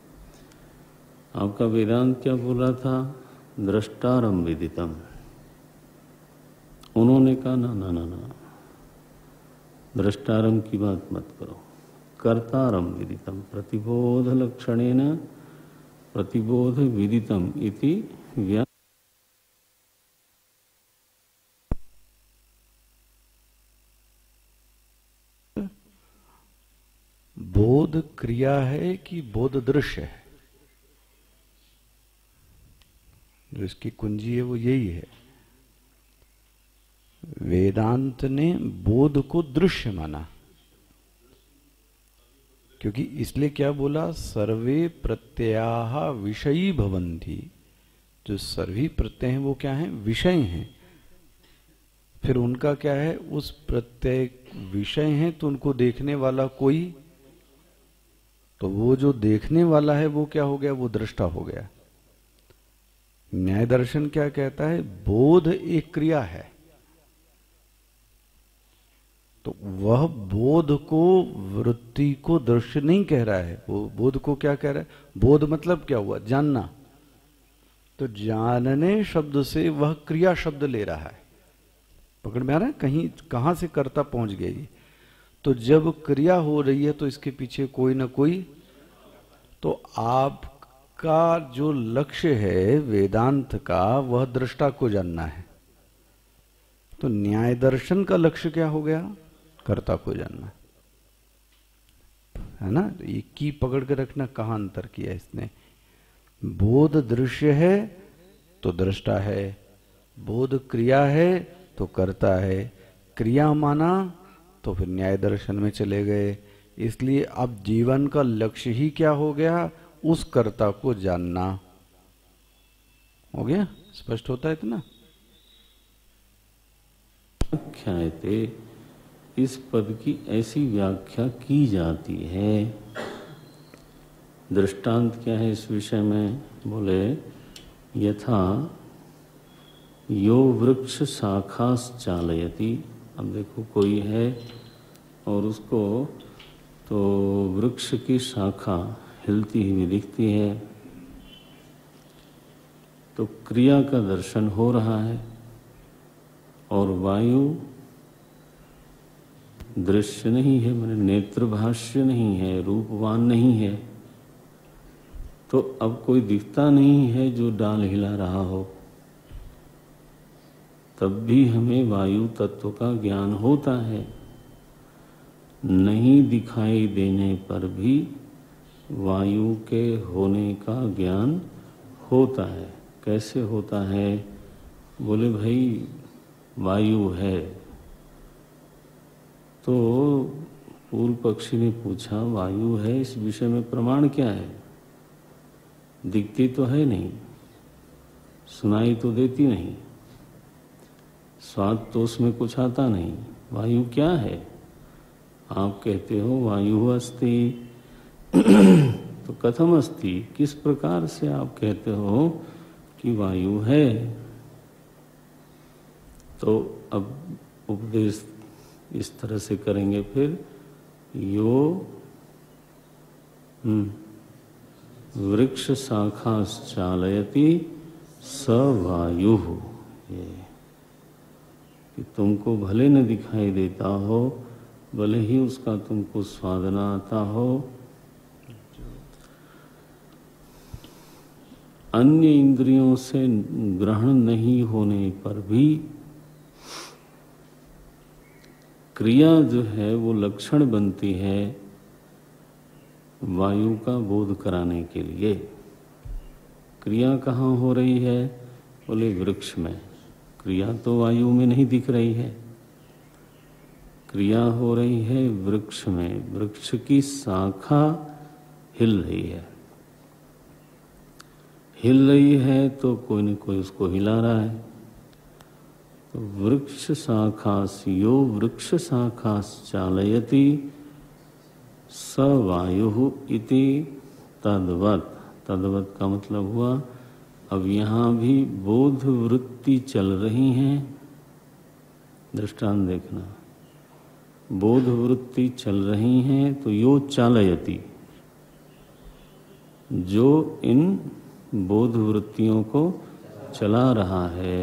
आपका वेदांत क्या बोल रहा था? द्रष्टारम विदितम। उन्होंने कहा ना ना ना ना, द्रष्टारम की बात मत करो, कर्तारम विदितम। प्रतिबोध लक्षणेन प्रतिबोध विदितम इति व्या। बोध क्रिया है कि बोध दृश्य है? जो इसकी कुंजी है वो यही है। वेदांत ने बोध को दृश्य माना, क्योंकि इसलिए क्या बोला? सर्वे प्रत्ययाः विषयी भवन्ति। जो सभी प्रत्यय हैं वो क्या हैं? विषय हैं। फिर उनका क्या है? उस प्रत्यय विषय हैं तो उनको देखने वाला कोई, तो वो जो देखने वाला है वो क्या हो गया? वो दृष्टा हो गया। न्याय दर्शन क्या कहता है? बोध एक क्रिया है, तो वह बोध को, वृत्ति को दृश्य नहीं कह रहा है। वो बोध को क्या कह रहा है? बोध मतलब क्या हुआ? जानना। तो जानने शब्द से वह क्रिया शब्द ले रहा है। पकड़ में आ रहा है? कहीं कहां से कर्ता पहुंच गई। तो जब क्रिया हो रही है तो इसके पीछे कोई ना कोई, तो आपका जो लक्ष्य है वेदांत का, वह दृष्टा को जानना है। तो न्याय दर्शन का लक्ष्य क्या हो गया? कर्ता को जानना है ना। ये की पकड़ के रखना, कहां अंतर किया इसने। बोध दृश्य है तो दृष्टा है, बोध क्रिया है तो कर्ता है। क्रिया माना तो फिर न्याय दर्शन में चले गए। इसलिए अब जीवन का लक्ष्य ही क्या हो गया? उस कर्ता को जानना। हो गया? स्पष्ट होता है इतना? व्याख्याते, इस पद की ऐसी व्याख्या की जाती है। दृष्टांत क्या है इस विषय में? बोले यथा यो वृक्ष शाखास चालयति। अब देखो कोई है और उसको तो वृक्ष की शाखा हिलती हुई दिखती है, तो क्रिया का दर्शन हो रहा है। और वायु दृश्य नहीं है, मैंने नेत्रभाष्य नहीं है, रूपवान नहीं है, तो अब कोई दिखता नहीं है जो डाल हिला रहा हो। तब भी हमें वायु तत्व का ज्ञान होता है। नहीं दिखाई देने पर भी वायु के होने का ज्ञान होता है। कैसे होता है? बोले भाई वायु है। तो पूर्व पक्षी ने पूछा वायु है, इस विषय में प्रमाण क्या है? दिखती तो है नहीं, सुनाई तो देती नहीं, स्वाद तो उसमें कुछ आता नहीं। वायु क्या है? आप कहते हो वायु अस्ति तो कथम अस्ति, किस प्रकार से आप कहते हो कि वायु है? तो अब उपदेश इस तरह से करेंगे फिर। यो वृक्ष शाखा चालयति स वायु। ये कि तुमको भले न दिखाई देता हो, भले ही उसका तुमको स्वाद न आता हो, अन्य इंद्रियों से ग्रहण नहीं होने पर भी क्रिया जो है वो लक्षण बनती है। वायु का बोध कराने के लिए। क्रिया कहाँ हो रही है? बोले वृक्ष में। क्रिया तो वायु में नहीं दिख रही है, क्रिया हो रही है वृक्ष में। वृक्ष की शाखा हिल रही है, हिल रही है तो कोई न कोई उसको हिला रहा है। तो वृक्ष शाखास्यो वृक्ष शाखाश्चालयति स वायुः इति तद्वत्। तद्वत् का मतलब हुआ अब यहाँ भी बोध वृत्ति चल रही हैं। दृष्टांत देखना, बोध वृत्ति चल रही हैं तो यो चालयति, जो इन बोध वृत्तियों को चला रहा है,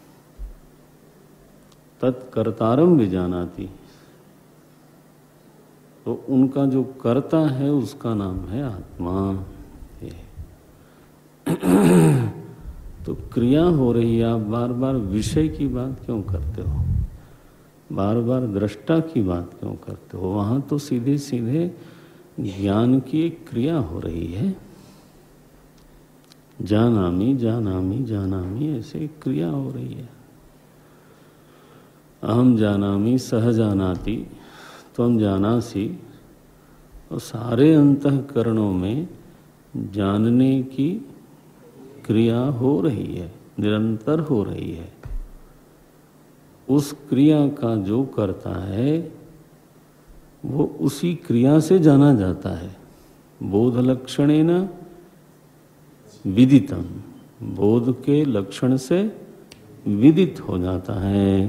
तत्कर्तारम विजानाति, तो उनका जो कर्ता है उसका नाम है आत्मा। तो क्रिया हो रही है, आप बार बार विषय की बात क्यों करते हो? बार बार दृष्टा की बात क्यों करते हो? वहां तो सीधे सीधे ज्ञान की एक क्रिया हो रही है। जानामि जानामि जानामि, ऐसे एक क्रिया हो रही है। अहम जानामि सह जानाति त्वं जानासि, और सारे अंतःकरणों में जानने की क्रिया हो रही है, निरंतर हो रही है। उस क्रिया का जो करता है वो उसी क्रिया से जाना जाता है। बोध लक्षणेन विदितम, बोध के लक्षण से विदित हो जाता है।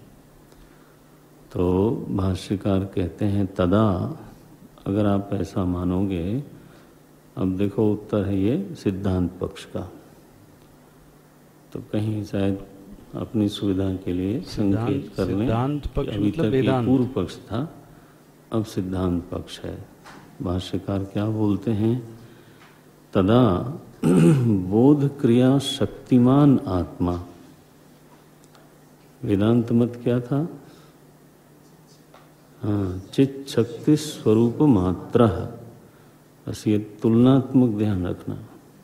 तो भाष्यकार कहते हैं तदा, अगर आप ऐसा मानोगे। अब देखो उत्तर है ये सिद्धांत पक्ष का, तो कहीं शायद अपनी सुविधा के लिए संकेत कर लें। सिद्धांत पक्ष अभी मतलब तक वेदांत। पूर्व पक्ष था, अब सिद्धांत पक्ष है। भाष्यकार क्या बोलते हैं? तदा बोध क्रिया शक्तिमान आत्मा। वेदांत मत क्या था? हाँ, चित शक्ति स्वरूप मात्र। बस ये तुलनात्मक ध्यान रखना।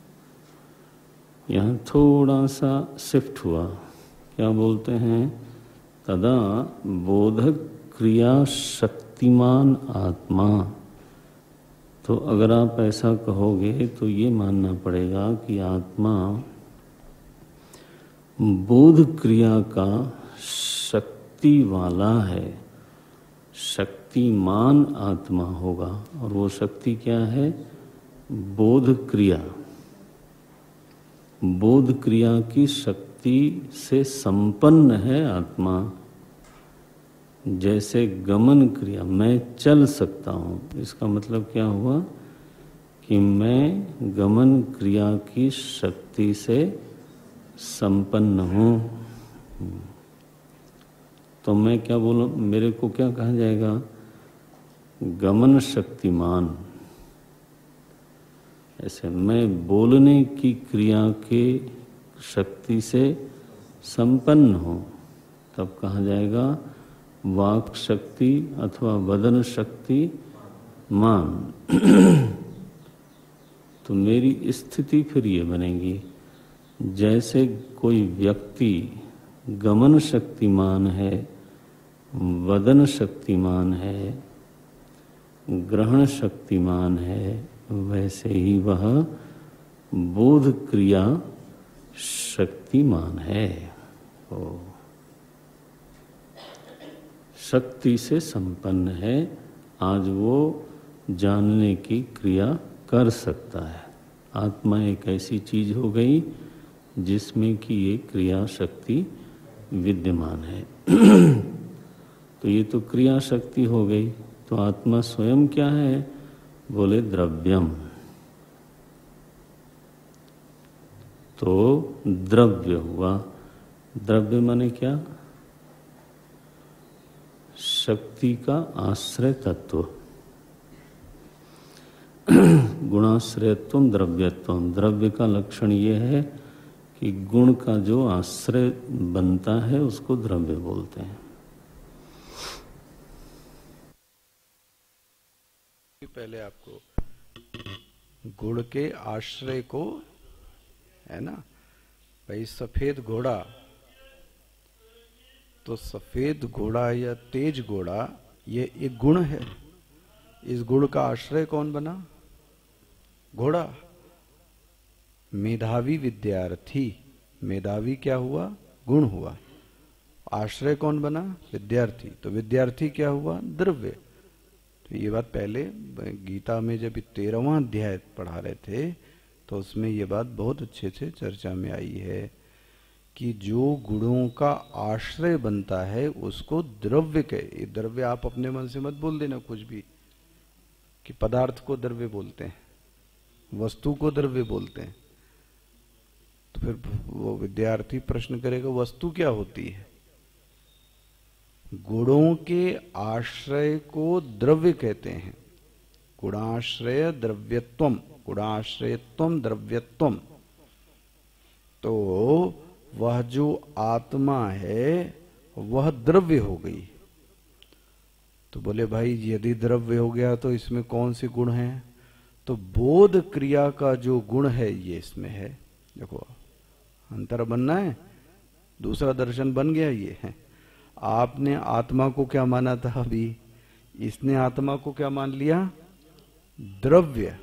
यहाँ थोड़ा सा शिफ्ट हुआ। क्या बोलते हैं? तदा बोधक क्रिया शक्तिमान आत्मा। तो अगर आप ऐसा कहोगे तो ये मानना पड़ेगा कि आत्मा बोध क्रिया का शक्ति वाला है, शक्तिमान आत्मा होगा। और वो शक्ति क्या है? बोध क्रिया। बोध क्रिया की शक्ति से संपन्न है आत्मा। जैसे गमन क्रिया, मैं चल सकता हूँ, इसका मतलब क्या हुआ कि मैं गमन क्रिया की शक्ति से संपन्न हूँ। तो मैं क्या बोलूँ? मेरे को क्या कहा जाएगा? गमन शक्तिमान। ऐसे मैं बोलने की क्रिया के शक्ति से संपन्न हूँ, तब कहा जाएगा वाक शक्ति अथवा वदन शक्ति मान। तो मेरी स्थिति फिर ये बनेगी, जैसे कोई व्यक्ति गमन शक्तिमान है, वदन शक्तिमान है, ग्रहण शक्तिमान है, वैसे ही वह बोध क्रिया शक्तिमान है। शक्ति से संपन्न है, आज वो जानने की क्रिया कर सकता है। आत्मा एक ऐसी चीज हो गई जिसमें कि ये क्रिया शक्ति विद्यमान है। तो ये तो क्रिया शक्ति हो गई। तो आत्मा स्वयं क्या है? बोले द्रव्यम। तो द्रव्य हुआ। द्रव्य माने क्या? शक्ति का आश्रय तत्व। गुणाश्रयत्वम द्रव्यत्वम। द्रव्य का लक्षण ये है कि गुण का जो आश्रय बनता है उसको द्रव्य बोलते हैं। पहले आपको गुण के आश्रय को, है ना भाई, सफेद घोड़ा, तो सफेद घोड़ा या तेज घोड़ा ये एक गुण है। इस गुण का आश्रय कौन बना? घोड़ा। मेधावी विद्यार्थी, मेधावी क्या हुआ? गुण हुआ। आश्रय कौन बना? विद्यार्थी। तो विद्यार्थी क्या हुआ? द्रव्य। तो ये बात पहले गीता में जब 13वां अध्याय पढ़ा रहे थे तो उसमें ये बात बहुत अच्छे से चर्चा में आई है कि जो गुणों का आश्रय बनता है उसको द्रव्य कहे। द्रव्य आप अपने मन से मत बोल देना कुछ भी कि पदार्थ को द्रव्य बोलते हैं, वस्तु को द्रव्य बोलते हैं। तो फिर वो विद्यार्थी प्रश्न करेगा वस्तु क्या होती है? गुणों के आश्रय को द्रव्य कहते हैं। गुणाश्रय द्रव्यत्वम, गुणाश्रयत्वम द्रव्यत्वम। तो वह जो आत्मा है वह द्रव्य हो गई। तो बोले भाई यदि द्रव्य हो गया तो इसमें कौन से गुण हैं? तो बोध क्रिया का जो गुण है ये इसमें है। देखो अंतर बनना है, दूसरा दर्शन बन गया ये है। आपने आत्मा को क्या माना था अभी? इसने आत्मा को क्या मान लिया? द्रव्य।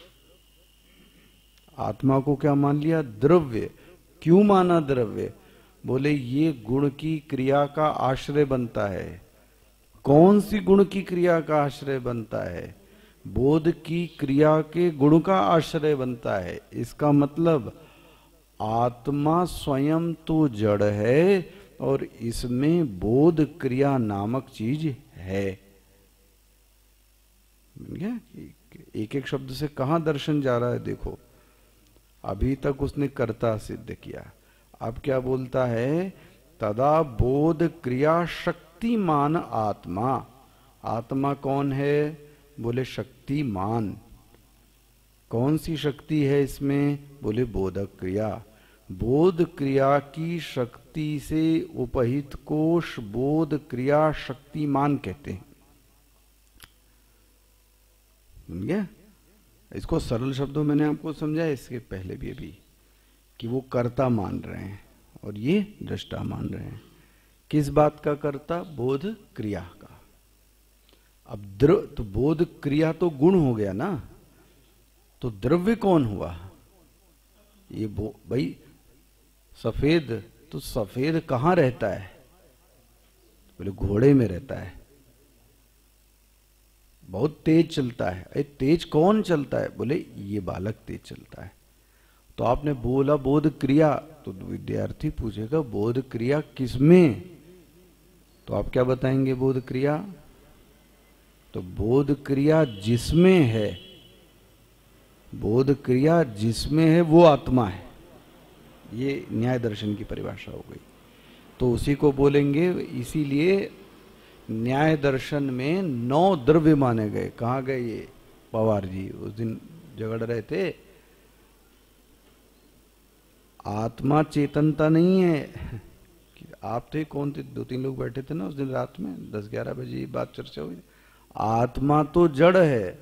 आत्मा को क्या मान लिया? द्रव्य। क्यों माना द्रव्य? बोले ये गुण की क्रिया का आश्रय बनता है। कौन सी गुण की क्रिया का आश्रय बनता है? बोध की क्रिया के गुण का आश्रय बनता है। इसका मतलब आत्मा स्वयं तो जड़ है और इसमें बोध क्रिया नामक चीज है। एक एक शब्द से कहां दर्शन जा रहा है देखो। अभी तक उसने कर्ता सिद्ध किया, अब क्या बोलता है? तदा बोध क्रिया शक्तिमान आत्मा। आत्मा कौन है? बोले शक्तिमान। कौन सी शक्ति है इसमें? बोले बोधक क्रिया। बोध क्रिया की शक्ति से उपहित कोश बोध क्रिया शक्तिमान कहते हैं। समझ गया? इसको सरल शब्दों में मैंने आपको समझाया इसके पहले भी अभी कि वो कर्ता मान रहे हैं और ये दृष्टा मान रहे हैं। किस बात का कर्ता? बोध क्रिया का। अब तो बोध क्रिया तो गुण हो गया ना, तो द्रव्य कौन हुआ? ये भाई सफेद, तो सफेद कहां रहता है? बोले घोड़े में रहता है, बहुत तेज चलता है। अरे तेज कौन चलता है? बोले ये बालक तेज चलता है। तो आपने बोला बोध क्रिया, तो विद्यार्थी पूछेगा बोध क्रिया किसमें? तो आप क्या बताएंगे? बोध क्रिया, तो बोध क्रिया जिसमें है, बोध क्रिया जिसमें है वो आत्मा है। ये न्याय दर्शन की परिभाषा हो गई। तो उसी को बोलेंगे। इसीलिए न्याय दर्शन में 9 द्रव्य माने गए। कहाँ गए ये पवार जी? उस दिन झगड़ रहे थे। आत्मा चेतनता नहीं है। आप थे, कौन थे? 2-3 लोग बैठे थे ना उस दिन रात में 10-11 बजे बात चर्चा हुई। आत्मा तो जड़ है,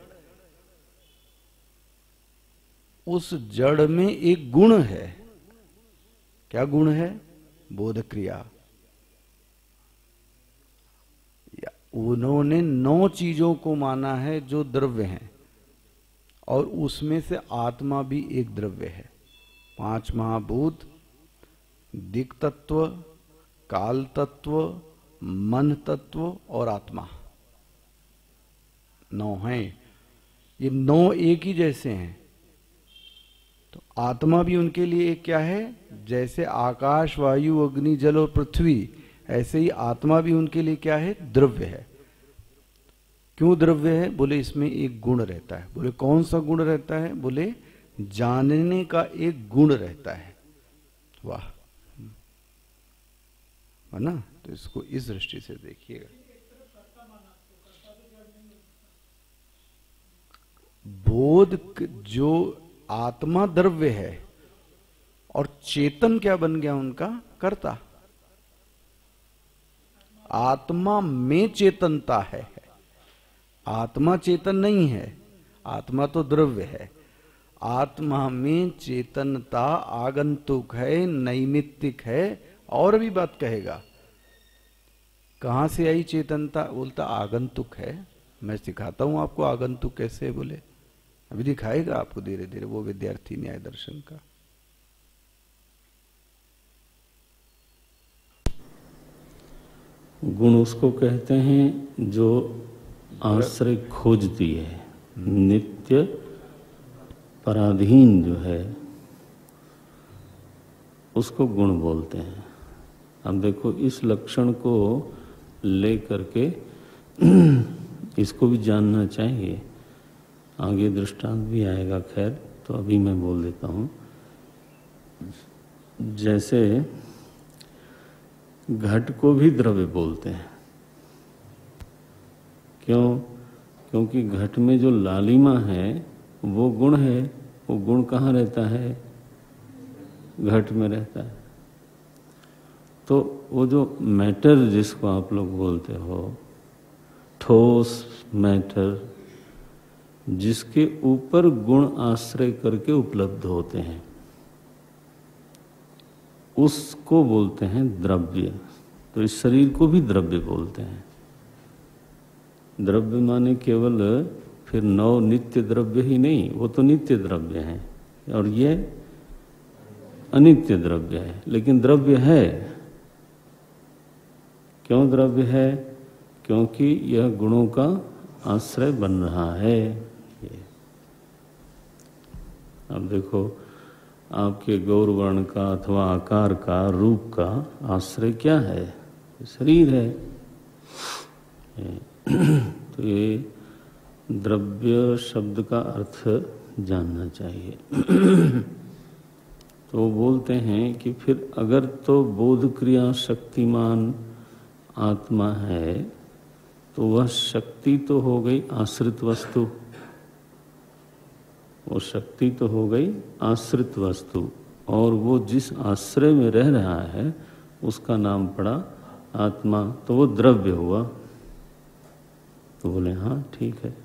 उस जड़ में एक गुण है। क्या गुण है? बोध क्रिया। उन्होंने 9 चीजों को माना है जो द्रव्य हैं और उसमें से आत्मा भी एक द्रव्य है। 5 महाभूत, दिक् तत्व, काल तत्व, मन तत्व और आत्मा, 9 हैं। ये 9 एक ही जैसे हैं। तो आत्मा भी उनके लिए एक क्या है? जैसे आकाश, वायु, अग्नि, जल और पृथ्वी, ऐसे ही आत्मा भी उनके लिए क्या है? द्रव्य है। क्यों द्रव्य है? बोले इसमें एक गुण रहता है। बोले कौन सा गुण रहता है? बोले जानने का एक गुण रहता है। वाह, है ना? तो इसको इस दृष्टि से देखिएगा। बोध जो आत्मा द्रव्य है और चेतन क्या बन गया उनका? कर्ता। आत्मा में चेतनता है, आत्मा चेतन नहीं है। आत्मा तो द्रव्य है आत्मा में चेतनता आगंतुक है, नैमित्तिक है। और भी बात कहेगा, कहां से आई चेतनता? बोलता आगंतुक है। मैं सिखाता हूं आपको आगंतुक कैसे है, बोले अभी दिखाएगा आपको धीरे धीरे वो विद्यार्थी न्याय दर्शन का। गुण उसको कहते हैं जो आश्रय खोजती है, नित्य पराधीन जो है उसको गुण बोलते हैं। अब देखो इस लक्षण को ले करके इसको भी जानना चाहिए, आगे दृष्टांत भी आएगा, खैर तो अभी मैं बोल देता हूँ। जैसे घट को भी द्रव्य बोलते हैं। क्यों? क्योंकि घट में जो लालिमा है वो गुण है। वो गुण कहाँ रहता है? घट में रहता है। तो वो जो मैटर जिसको आप लोग बोलते हो, ठोस मैटर, जिसके ऊपर गुण आश्रय करके उपलब्ध होते हैं, उसको बोलते हैं द्रव्य। तो इस शरीर को भी द्रव्य बोलते हैं। द्रव्य माने केवल फिर नव नित्य द्रव्य ही नहीं, वो तो नित्य द्रव्य है और ये अनित्य द्रव्य है, लेकिन द्रव्य है। क्यों द्रव्य है? क्योंकि यह गुणों का आश्रय बन रहा है। अब देखो, आपके गौरवर्ण का अथवा आकार का, रूप का आश्रय क्या है? शरीर है। तो ये द्रव्य शब्द का अर्थ जानना चाहिए। तो बोलते हैं कि फिर अगर तो बोध क्रिया शक्तिमान आत्मा है तो वह शक्ति तो हो गई आश्रित वस्तु, वो शक्ति तो हो गई आश्रित वस्तु, और वो जिस आश्रय में रह रहा है उसका नाम पड़ा आत्मा, तो वो द्रव्य हुआ। तो बोले हाँ ठीक है,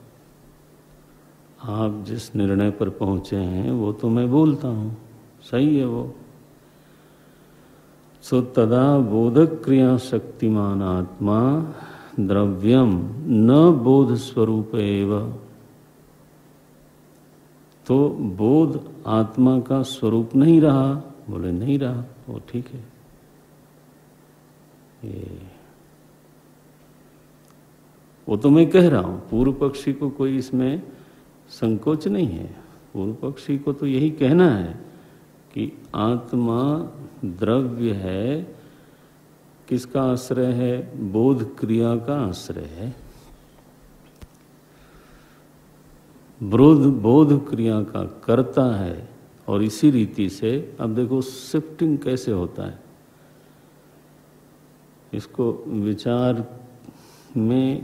आप जिस निर्णय पर पहुंचे हैं वो तो मैं बोलता हूँ, सही है वो। सो तदा बोधक क्रिया शक्तिमान आत्मा द्रव्यम न बोध स्वरूप एव। तो बोध आत्मा का स्वरूप नहीं रहा। बोले नहीं रहा, वो ठीक है। वो तो मैं कह रहा हूं, पूर्व पक्षी को कोई इसमें संकोच नहीं है। पूर्व पक्षी को तो यही कहना है कि आत्मा द्रव्य है। किसका आश्रय है? बोध क्रिया का आश्रय है। बोध क्रिया का करता है। और इसी रीति से अब देखो शिफ्टिंग कैसे होता है। इसको विचार में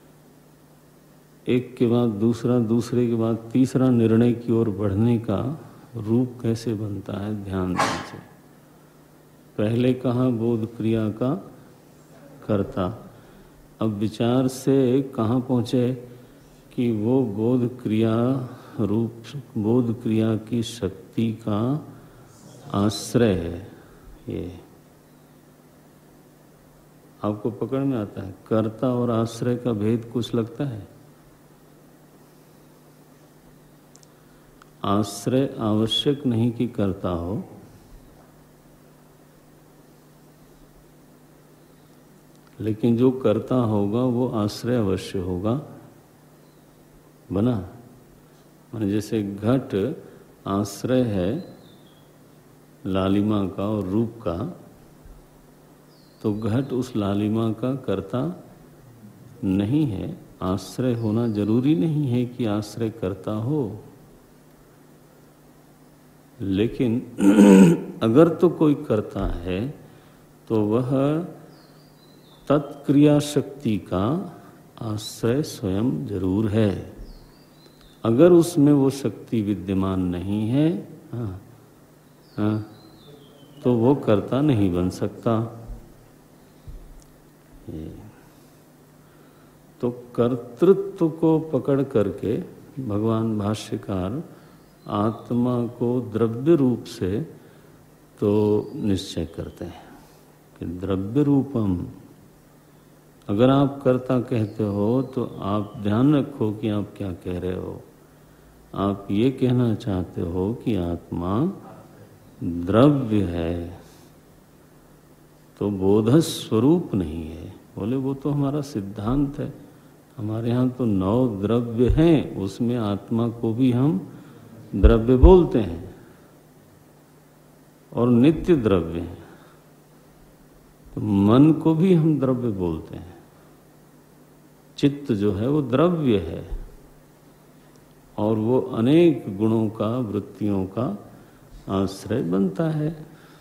एक के बाद दूसरा, दूसरे के बाद तीसरा निर्णय की ओर बढ़ने का रूप कैसे बनता है, ध्यान देने से। पहले कहा बोध क्रिया का कर्ता, अब विचार से कहाँ पहुँचे कि वो बोध क्रिया रूप, बोध क्रिया की शक्ति का आश्रय है। ये आपको पकड़ में आता है? कर्ता और आश्रय का भेद कुछ लगता है? आश्रय आवश्यक नहीं कि कर्ता हो, लेकिन जो कर्ता होगा वो आश्रय अवश्य होगा। बना माने जैसे घट आश्रय है लालिमा का और रूप का, तो घट उस लालिमा का कर्ता नहीं है। आश्रय होना जरूरी नहीं है कि आश्रय कर्ता हो, लेकिन अगर तो कोई करता है तो वह तत्क्रिया शक्ति का आश्रय स्वयं जरूर है। अगर उसमें वो शक्ति विद्यमान नहीं है, तो वो कर्ता नहीं बन सकता। तो कर्तृत्व को पकड़ करके भगवान भाष्यकार आत्मा को द्रव्य रूप से तो निश्चय करते हैं कि द्रव्य रूपम। अगर आप कर्ता कहते हो तो आप ध्यान रखो कि आप क्या कह रहे हो। आप ये कहना चाहते हो कि आत्मा द्रव्य है, तो बोध स्वरूप नहीं है। बोले वो तो हमारा सिद्धांत है, हमारे यहाँ तो 9 द्रव्य हैं, उसमें आत्मा को भी हम द्रव्य बोलते हैं और नित्य द्रव्य हैं। तो मन को भी हम द्रव्य बोलते हैं। चित्त जो है वो द्रव्य है और वो अनेक गुणों का, वृत्तियों का आश्रय बनता है।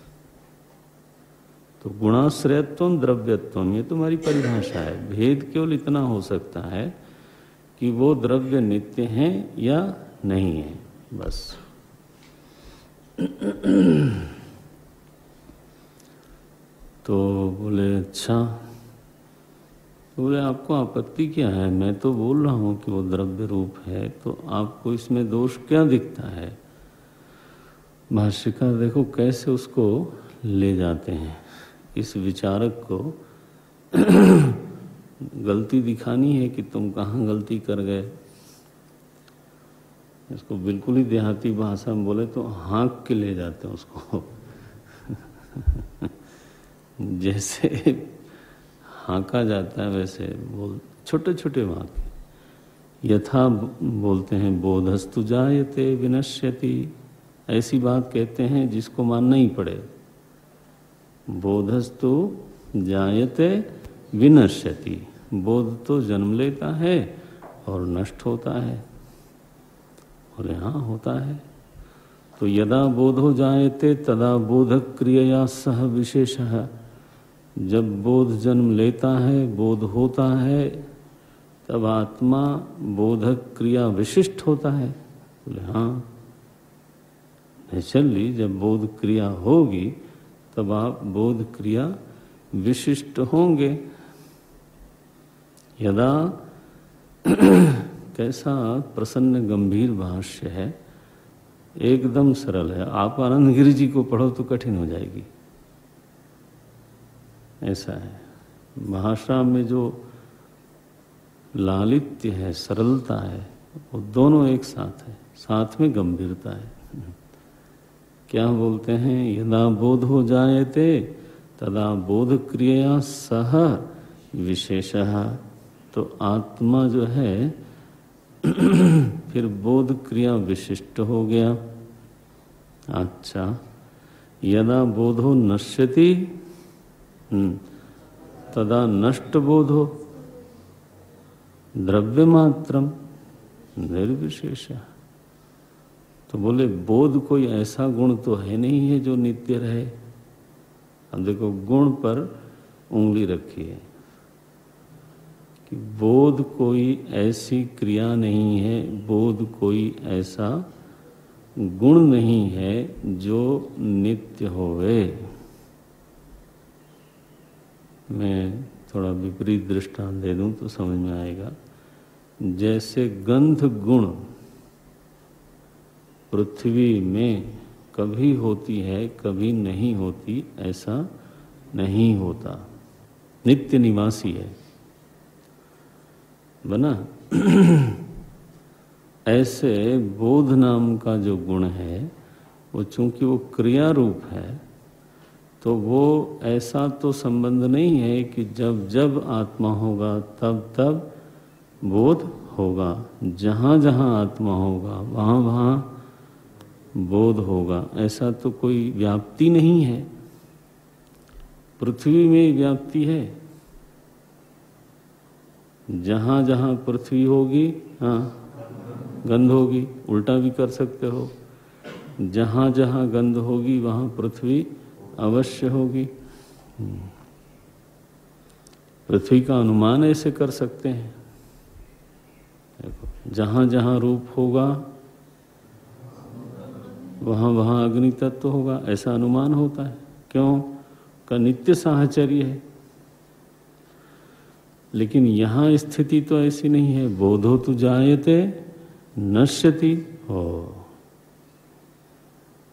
तो गुणाश्रयत्वम द्रव्यत्वम, ये तुम्हारी परिभाषा है। भेद केवल इतना हो सकता है कि वो द्रव्य नित्य हैं या नहीं है, बस। तो बोले अच्छा, तो बोले आपको आपत्ति क्या है? मैं तो बोल रहा हूँ कि वो द्रव्य रूप है, तो आपको इसमें दोष क्या दिखता है? भाष्यकार देखो कैसे उसको ले जाते हैं। इस विचारक को गलती दिखानी है कि तुम कहाँ गलती कर गए। इसको बिल्कुल ही देहाती भाषा में बोले तो हाँक के ले जाते हैं उसको। जैसे हाँका जाता है वैसे बोल, छोटे छोटे वाक्य। यथा बोलते हैं बोधस्तु जायते विनश्यति, ऐसी बात कहते हैं जिसको मानना ही पड़े। बोधस्तु जायते विनश्यति, बोध तो जन्म लेता है और नष्ट होता है, और यहाँ होता है। तो यदा बोधो जायते तदा बोध क्रियया सह विशेषः, जब बोध जन्म लेता है, बोध होता है, तब आत्मा बोधक क्रिया विशिष्ट होता है। बोले हाँ नेचुरली, जब बोध क्रिया होगी तब आप बोध क्रिया विशिष्ट होंगे। यदा कैसा प्रसन्न गंभीर भाष्य है, एकदम सरल है। आप आनंद गिरि जी को पढ़ो तो कठिन हो जाएगी, ऐसा है। भाषा में जो लालित्य है, सरलता है, वो दोनों एक साथ है, साथ में गंभीरता है। क्या बोलते हैं? यदा बोध हो जायते तदा बोध क्रिया सह विशेषः, तो आत्मा जो है फिर बोध क्रिया विशिष्ट हो गया। अच्छा, यदा बोधो नश्यति तदा नष्ट बोधो द्रव्य मात्रम निर्विशेष। तो बोले बोध कोई ऐसा गुण तो है नहीं है जो नित्य रहे। अब देखो गुण पर उंगली रखी है कि बोध कोई ऐसी क्रिया नहीं है, बोध कोई ऐसा गुण नहीं है जो नित्य होवे। मैं थोड़ा विपरीत दृष्टांत दे दूं तो समझ में आएगा। जैसे गंध गुण पृथ्वी में कभी होती है कभी नहीं होती, ऐसा नहीं होता, नित्य निवासी है, बना। ऐसे बोध नाम का जो गुण है वो चूंकि वो क्रिया रूप है, तो वो ऐसा तो संबंध नहीं है कि जब जब आत्मा होगा तब तब बोध होगा। जहाँ जहाँ आत्मा होगा वहाँ वहाँ बोध होगा, ऐसा तो कोई व्याप्ति नहीं है। पृथ्वी में व्याप्ति है, जहाँ जहाँ पृथ्वी होगी हाँ गंध होगी, उल्टा भी कर सकते हो। जहाँ जहाँ गंध होगी वहाँ पृथ्वी अवश्य होगी। पृथ्वी का अनुमान ऐसे कर सकते हैं। देखो जहाँ जहाँ रूप होगा वहाँ वहाँ अग्नि तत्व होगा, ऐसा अनुमान होता है। क्यों? का नित्य साहचर्य है। लेकिन यहाँ स्थिति तो ऐसी नहीं है। बोधो तु जायते नश्यति हो,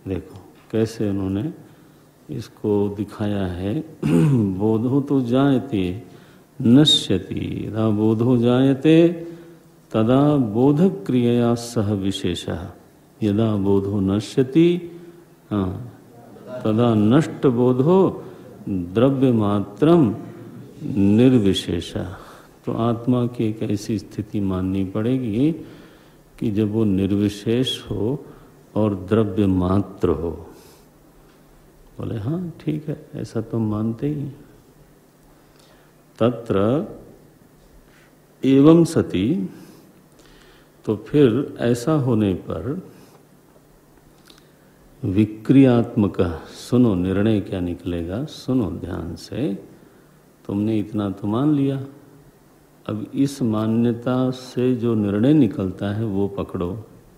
देखो कैसे उन्होंने इसको दिखाया है। बोधो तो जायते नश्यति, यदा बोधो जायते तदा बोध क्रियया सह विशेषः, यदा बोधो नश्यति तदा नष्ट बोधो द्रव्य मात्रम निर्विशेषः। तो आत्मा की एक ऐसी स्थिति माननी पड़ेगी कि जब वो निर्विशेष हो और द्रव्य मात्र हो। बोले हाँ ठीक है, ऐसा तो मानते ही। तत्र एवं सति, तो फिर ऐसा होने पर विक्रियात्मक, सुनो निर्णय क्या निकलेगा, सुनो ध्यान से। तुमने इतना तो मान लिया, अब इस मान्यता से जो निर्णय निकलता है वो पकड़ो।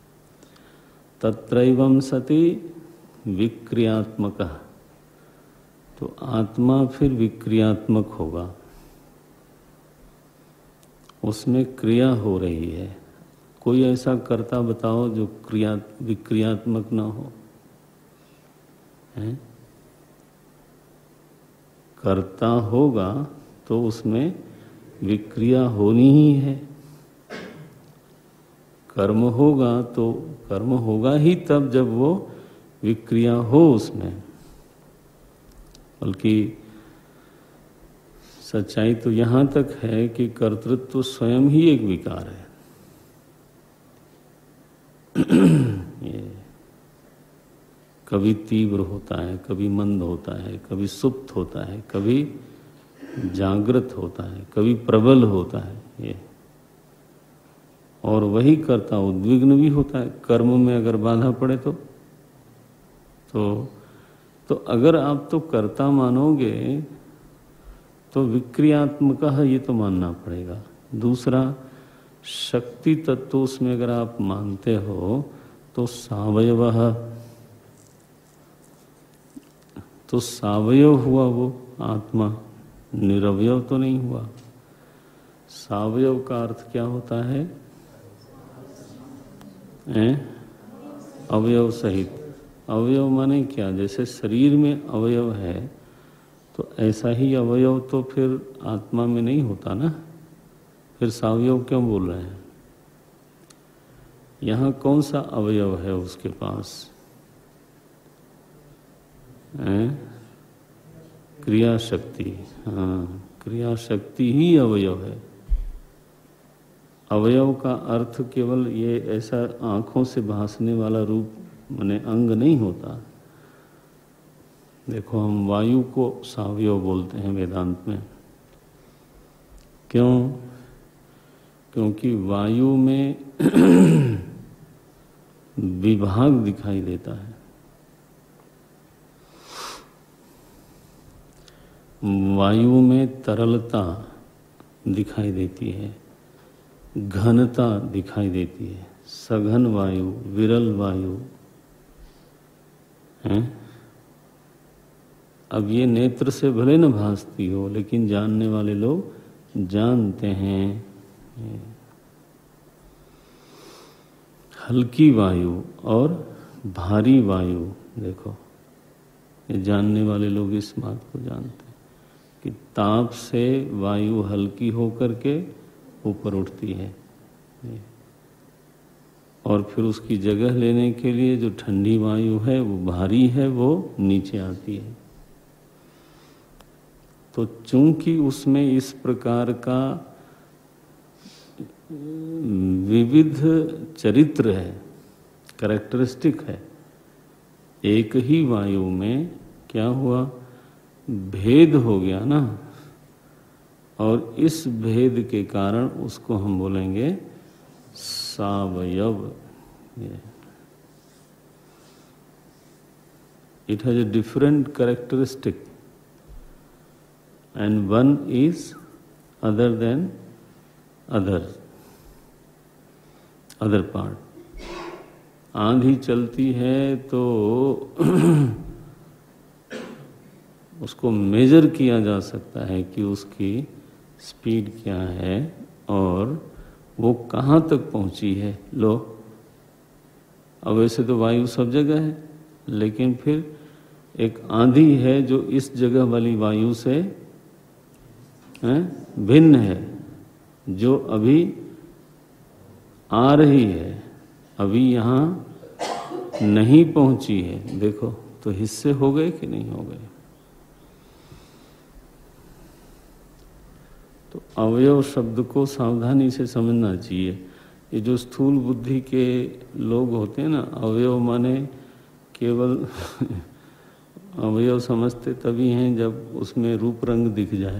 तत्रैवं सति विक्रियात्मक, तो आत्मा फिर विक्रियात्मक होगा, उसमें क्रिया हो रही है। कोई ऐसा कर्ता बताओ जो विक्रियात्मक ना हो, है? कर्ता होगा तो उसमें विक्रिया होनी ही है। कर्म होगा तो कर्म होगा ही तब जब वो विक्रिया हो उसमें। बल्कि सच्चाई तो यहाँ तक है कि कर्तृत्व स्वयं ही एक विकार है। ये कभी तीव्र होता है, कभी मंद होता है, कभी सुप्त होता है, कभी जागृत होता है, कभी प्रबल होता है ये। और वही कर्ता उद्विग्न भी होता है कर्म में अगर बाधा पड़े तो अगर आप तो कर्ता मानोगे तो विक्रियात्मक ये तो मानना पड़ेगा। दूसरा, शक्ति तत्व उसमें अगर आप मानते हो तो सावयवः, तो सावयव हुआ वो आत्मा, निरवयव तो नहीं हुआ। सावयव का अर्थ क्या होता है? अवयव सहित। अवयव माने क्या? जैसे शरीर में अवयव है तो ऐसा ही अवयव तो फिर आत्मा में नहीं होता ना, फिर सावयव क्यों बोल रहे हैं? यहाँ कौन सा अवयव है उसके पास? क्रिया शक्ति। हाँ, क्रिया शक्ति ही अवयव है। अवयव का अर्थ केवल ये ऐसा आंखों से भासने वाला रूप माने अंग नहीं होता। देखो हम वायु को सावयव बोलते हैं वेदांत में। क्यों? क्योंकि वायु में विभाग दिखाई देता है। वायु में तरलता दिखाई देती है, घनता दिखाई देती है, सघन वायु, विरल वायु है। अब ये नेत्र से भले न भासती हो, लेकिन जानने वाले लोग जानते हैं। हल्की वायु और भारी वायु, देखो ये जानने वाले लोग इस बात को जानते हैं कि ताप से वायु हल्की होकर के ऊपर उठती है और फिर उसकी जगह लेने के लिए जो ठंडी वायु है वो भारी है, वो नीचे आती है। तो चूंकि उसमें इस प्रकार का विविध चरित्र है, कैरेक्टरिस्टिक है, एक ही वायु में क्या हुआ? भेद हो गया ना। और इस भेद के कारण उसको हम बोलेंगे सावयव। It has a different characteristic and one is other than other part. आंधी चलती है तो उसको मेजर किया जा सकता है कि उसकी स्पीड क्या है और वो कहाँ तक पहुँची है। लो, अब वैसे तो वायु सब जगह है, लेकिन फिर एक आंधी है जो इस जगह वाली वायु से भिन्न है, जो अभी आ रही है, अभी यहाँ नहीं पहुंची है। देखो तो हिस्से हो गए कि नहीं हो गए। तो अवयव शब्द को सावधानी से समझना चाहिए। ये जो स्थूल बुद्धि के लोग होते हैं ना, अवयव माने केवल अवयव समझते तभी हैं जब उसमें रूप रंग दिख जाए।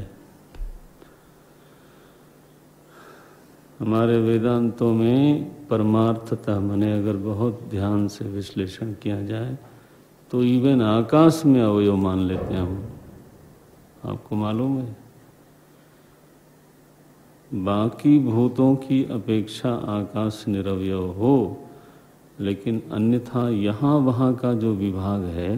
हमारे वेदांतों में परमार्थता माने अगर बहुत ध्यान से विश्लेषण किया जाए तो इवन आकाश में अवयव मान लेते हैं हम। आपको मालूम है, बाकी भूतों की अपेक्षा आकाश निरवयव हो, लेकिन अन्यथा यहाँ वहाँ का जो विभाग है,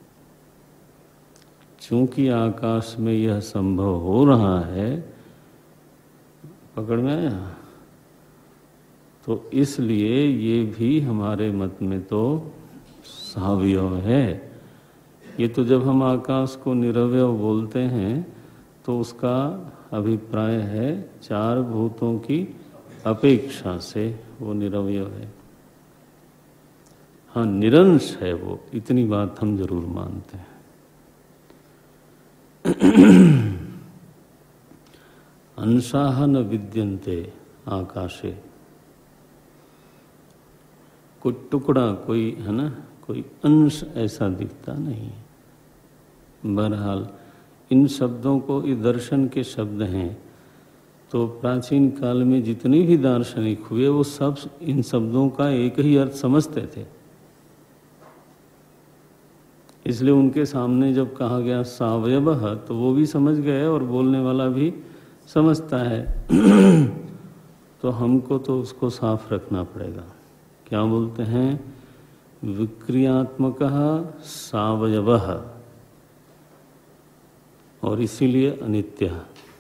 चूंकि आकाश में यह संभव हो रहा है, पकड़ में आया, तो इसलिए ये भी हमारे मत में तो सावयव है। ये तो जब हम आकाश को निरवयव बोलते हैं तो उसका अभिप्राय है चार भूतों की अपेक्षा से वो निरवयव है। हाँ, निरंश है वो, इतनी बात हम जरूर मानते हैं। अंशाह न विद्यन्ते आकाशे, कोई टुकड़ा, कोई है ना, कोई अंश ऐसा दिखता नहीं है। बहरहाल इन शब्दों को, ये दर्शन के शब्द हैं, तो प्राचीन काल में जितने भी दार्शनिक हुए वो सब इन शब्दों का एक ही अर्थ समझते थे। इसलिए उनके सामने जब कहा गया सावयवः तो वो भी समझ गए और बोलने वाला भी समझता है। तो हमको तो उसको साफ रखना पड़ेगा। क्या बोलते हैं? विक्रियात्मकः सावयवः, और इसीलिए अनित्य।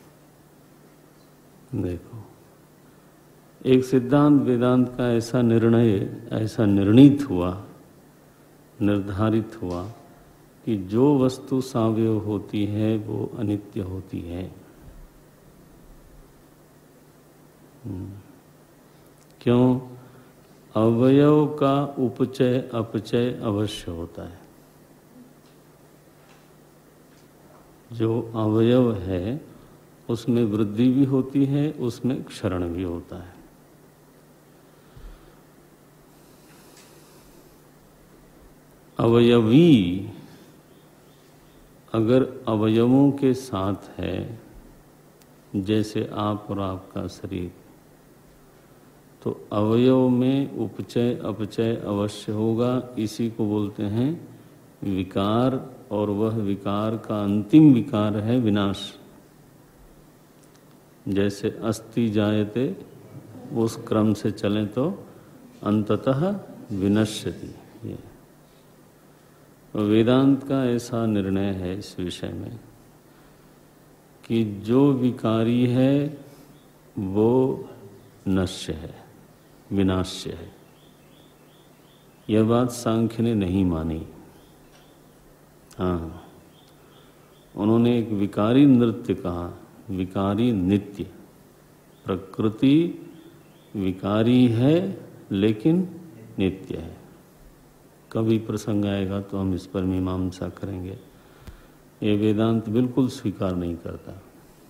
देखो, एक सिद्धांत वेदांत का ऐसा निर्णय, ऐसा निर्णीत हुआ, निर्धारित हुआ कि जो वस्तु सावयव होती है वो अनित्य होती है। क्यों? अवयव का उपचय अपचय अवश्य होता है। जो अवयव है उसमें वृद्धि भी होती है, उसमें क्षरण भी होता है। अवयवी अगर अवयवों के साथ है, जैसे आप और आपका शरीर, तो अवयव में उपचय अपचय अवश्य होगा। इसी को बोलते हैं विकार, और वह विकार का अंतिम विकार है विनाश। जैसे अस्ति जायते, उस क्रम से चलें तो अंततः विनश्यति। ये वेदांत का ऐसा निर्णय है इस विषय में कि जो विकारी है वो नश्य है, विनाश्य है। यह बात सांख्य ने नहीं मानी। हाँ, उन्होंने एक विकारी नृत्य कहा, विकारी नित्य। प्रकृति विकारी है लेकिन नित्य है। कभी प्रसंग आएगा तो हम इस पर मीमांसा करेंगे। ये वेदांत बिल्कुल स्वीकार नहीं करता।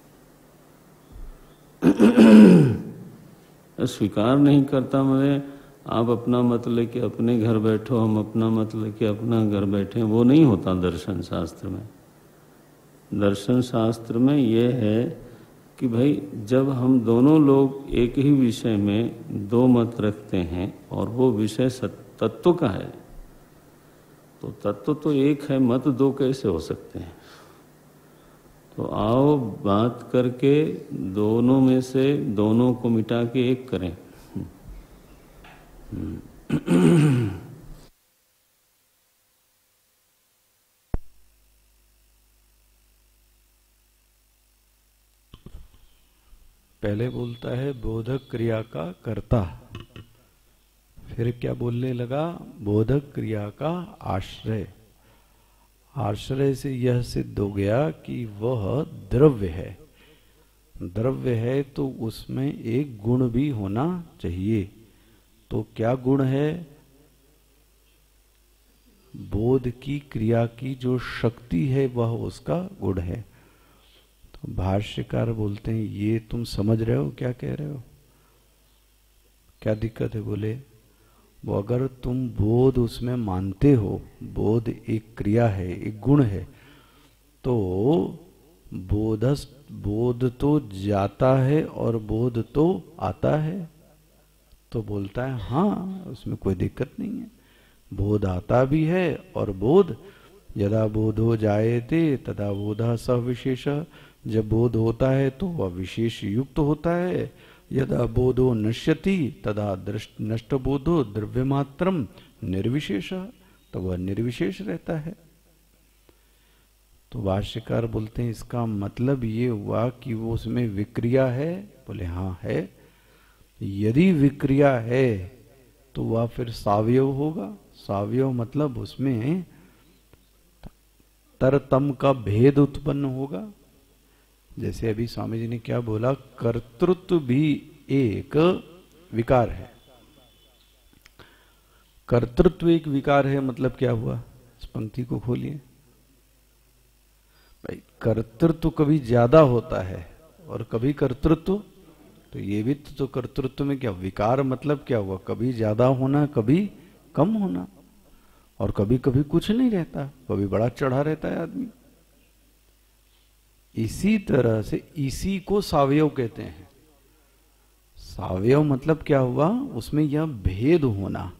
स्वीकार नहीं करता माने आप अपना मत लेके अपने घर बैठो, हम अपना मत लेके अपना घर बैठे, वो नहीं होता दर्शन शास्त्र में। दर्शन शास्त्र में ये है कि भाई जब हम दोनों लोग एक ही विषय में दो मत रखते हैं और वो विषय तत्व का है, तो तत्व तो एक है, मत दो कैसे हो सकते हैं? तो आओ बात करके दोनों में से दोनों को मिटा के एक करें। पहले बोलता है बोधक क्रिया का कर्ता, फिर क्या बोलने लगा, बोधक क्रिया का आश्रय। आश्रय से यह सिद्ध हो गया कि वह द्रव्य है। द्रव्य है तो उसमें एक गुण भी होना चाहिए। तो क्या गुण है? बोध की क्रिया की जो शक्ति है वह उसका गुण है। तो भाष्यकार बोलते हैं ये तुम समझ रहे हो क्या कह रहे हो, क्या दिक्कत है? बोले वो अगर तुम बोध उसमें मानते हो, बोध एक क्रिया है, एक गुण है, तो बोध तो जाता है और बोध तो आता है। तो बोलता है हाँ, उसमें कोई दिक्कत नहीं है, बोध आता भी है और बोध यदा बोधो जायते तदा बोधा सविशेष। जब बोध होता है तो वह विशेष युक्त होता है। यदा बोधो नश्यति तदा नष्ट बोधो द्रव्य मात्रम निर्विशेष, तो वह निर्विशेष रहता है। तो भाष्यकार बोलते हैं इसका मतलब ये हुआ कि वो उसमें विक्रिया है। बोले हाँ है। यदि विक्रिया है तो वह फिर सावयव होगा। सावयव मतलब उसमें तरतम का भेद उत्पन्न होगा। जैसे अभी स्वामी जी ने क्या बोला, कर्तृत्व भी एक विकार है। कर्तृत्व एक विकार है मतलब क्या हुआ? इस पंक्ति को खोलिए भाई। कर्तृत्व कभी ज्यादा होता है और कभी कर्तृत्व, तो ये भी तो कर्तृत्व में क्या विकार मतलब क्या हुआ? कभी ज्यादा होना, कभी कम होना, और कभी कभी कुछ नहीं रहता, कभी बड़ा चढ़ा रहता है आदमी। इसी तरह से इसी को सावयव कहते हैं। सावयव मतलब क्या हुआ? उसमें यह भेद होना,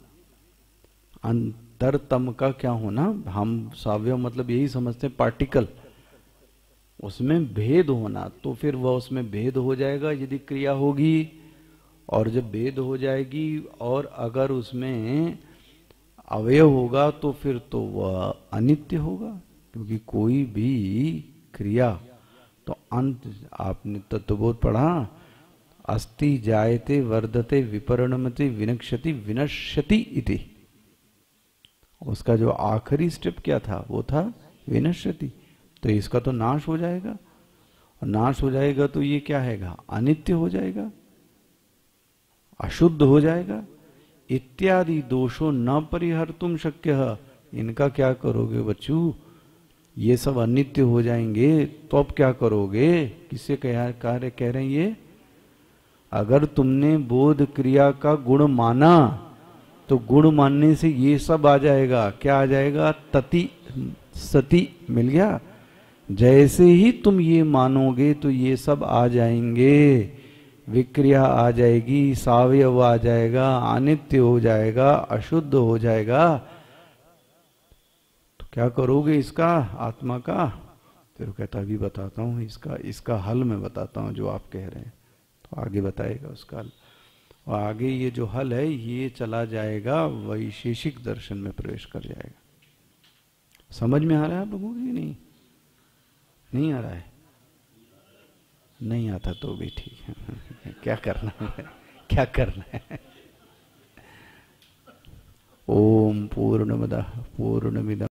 अंतरतम का क्या होना। हम सावयव मतलब यही समझते हैं, पार्टिकल, उसमें भेद होना। तो फिर वह उसमें भेद हो जाएगा यदि क्रिया होगी, और जब भेद हो जाएगी और अगर उसमें अवयव होगा तो फिर तो वह अनित्य होगा। क्योंकि कोई भी क्रिया तो अंत, आपने तत्वबोध पढ़ा, अस्ति जायते वर्धते विपरिणमते विनक्ष्यति विनश्यति इति। उसका जो आखिरी स्टेप क्या था? वो था विनश्यति। तो इसका तो नाश हो जाएगा, और नाश हो जाएगा तो ये क्या हैगा? अनित्य हो जाएगा, अशुद्ध हो जाएगा। इत्यादि दोषों न परिहर्तुम शक्य। इनका क्या करोगे बच्चू? ये सब अनित्य हो जाएंगे तो अब क्या करोगे? किससे कह रहे हैं ये? अगर तुमने बोध क्रिया का गुण माना तो गुण मानने से ये सब आ जाएगा। क्या आ जाएगा? तति सति मिल गया। जैसे ही तुम ये मानोगे तो ये सब आ जाएंगे। विक्रिया आ जाएगी, सावयव आ जाएगा, अनित्य हो जाएगा, अशुद्ध हो जाएगा। तो क्या करोगे इसका, आत्मा का? फिर कहता अभी बताता हूँ इसका हल मैं बताता हूँ जो आप कह रहे हैं। तो आगे बताएगा उसका हल। और आगे ये जो हल है ये चला जाएगा वैशेषिक दर्शन में प्रवेश कर जाएगा। समझ में आ रहा है आप लोगों की? नहीं आ रहा है? नहीं आता तो भी ठीक है। क्या करना है? क्या करना है? ओम पूर्णमदः पूर्णमिदम्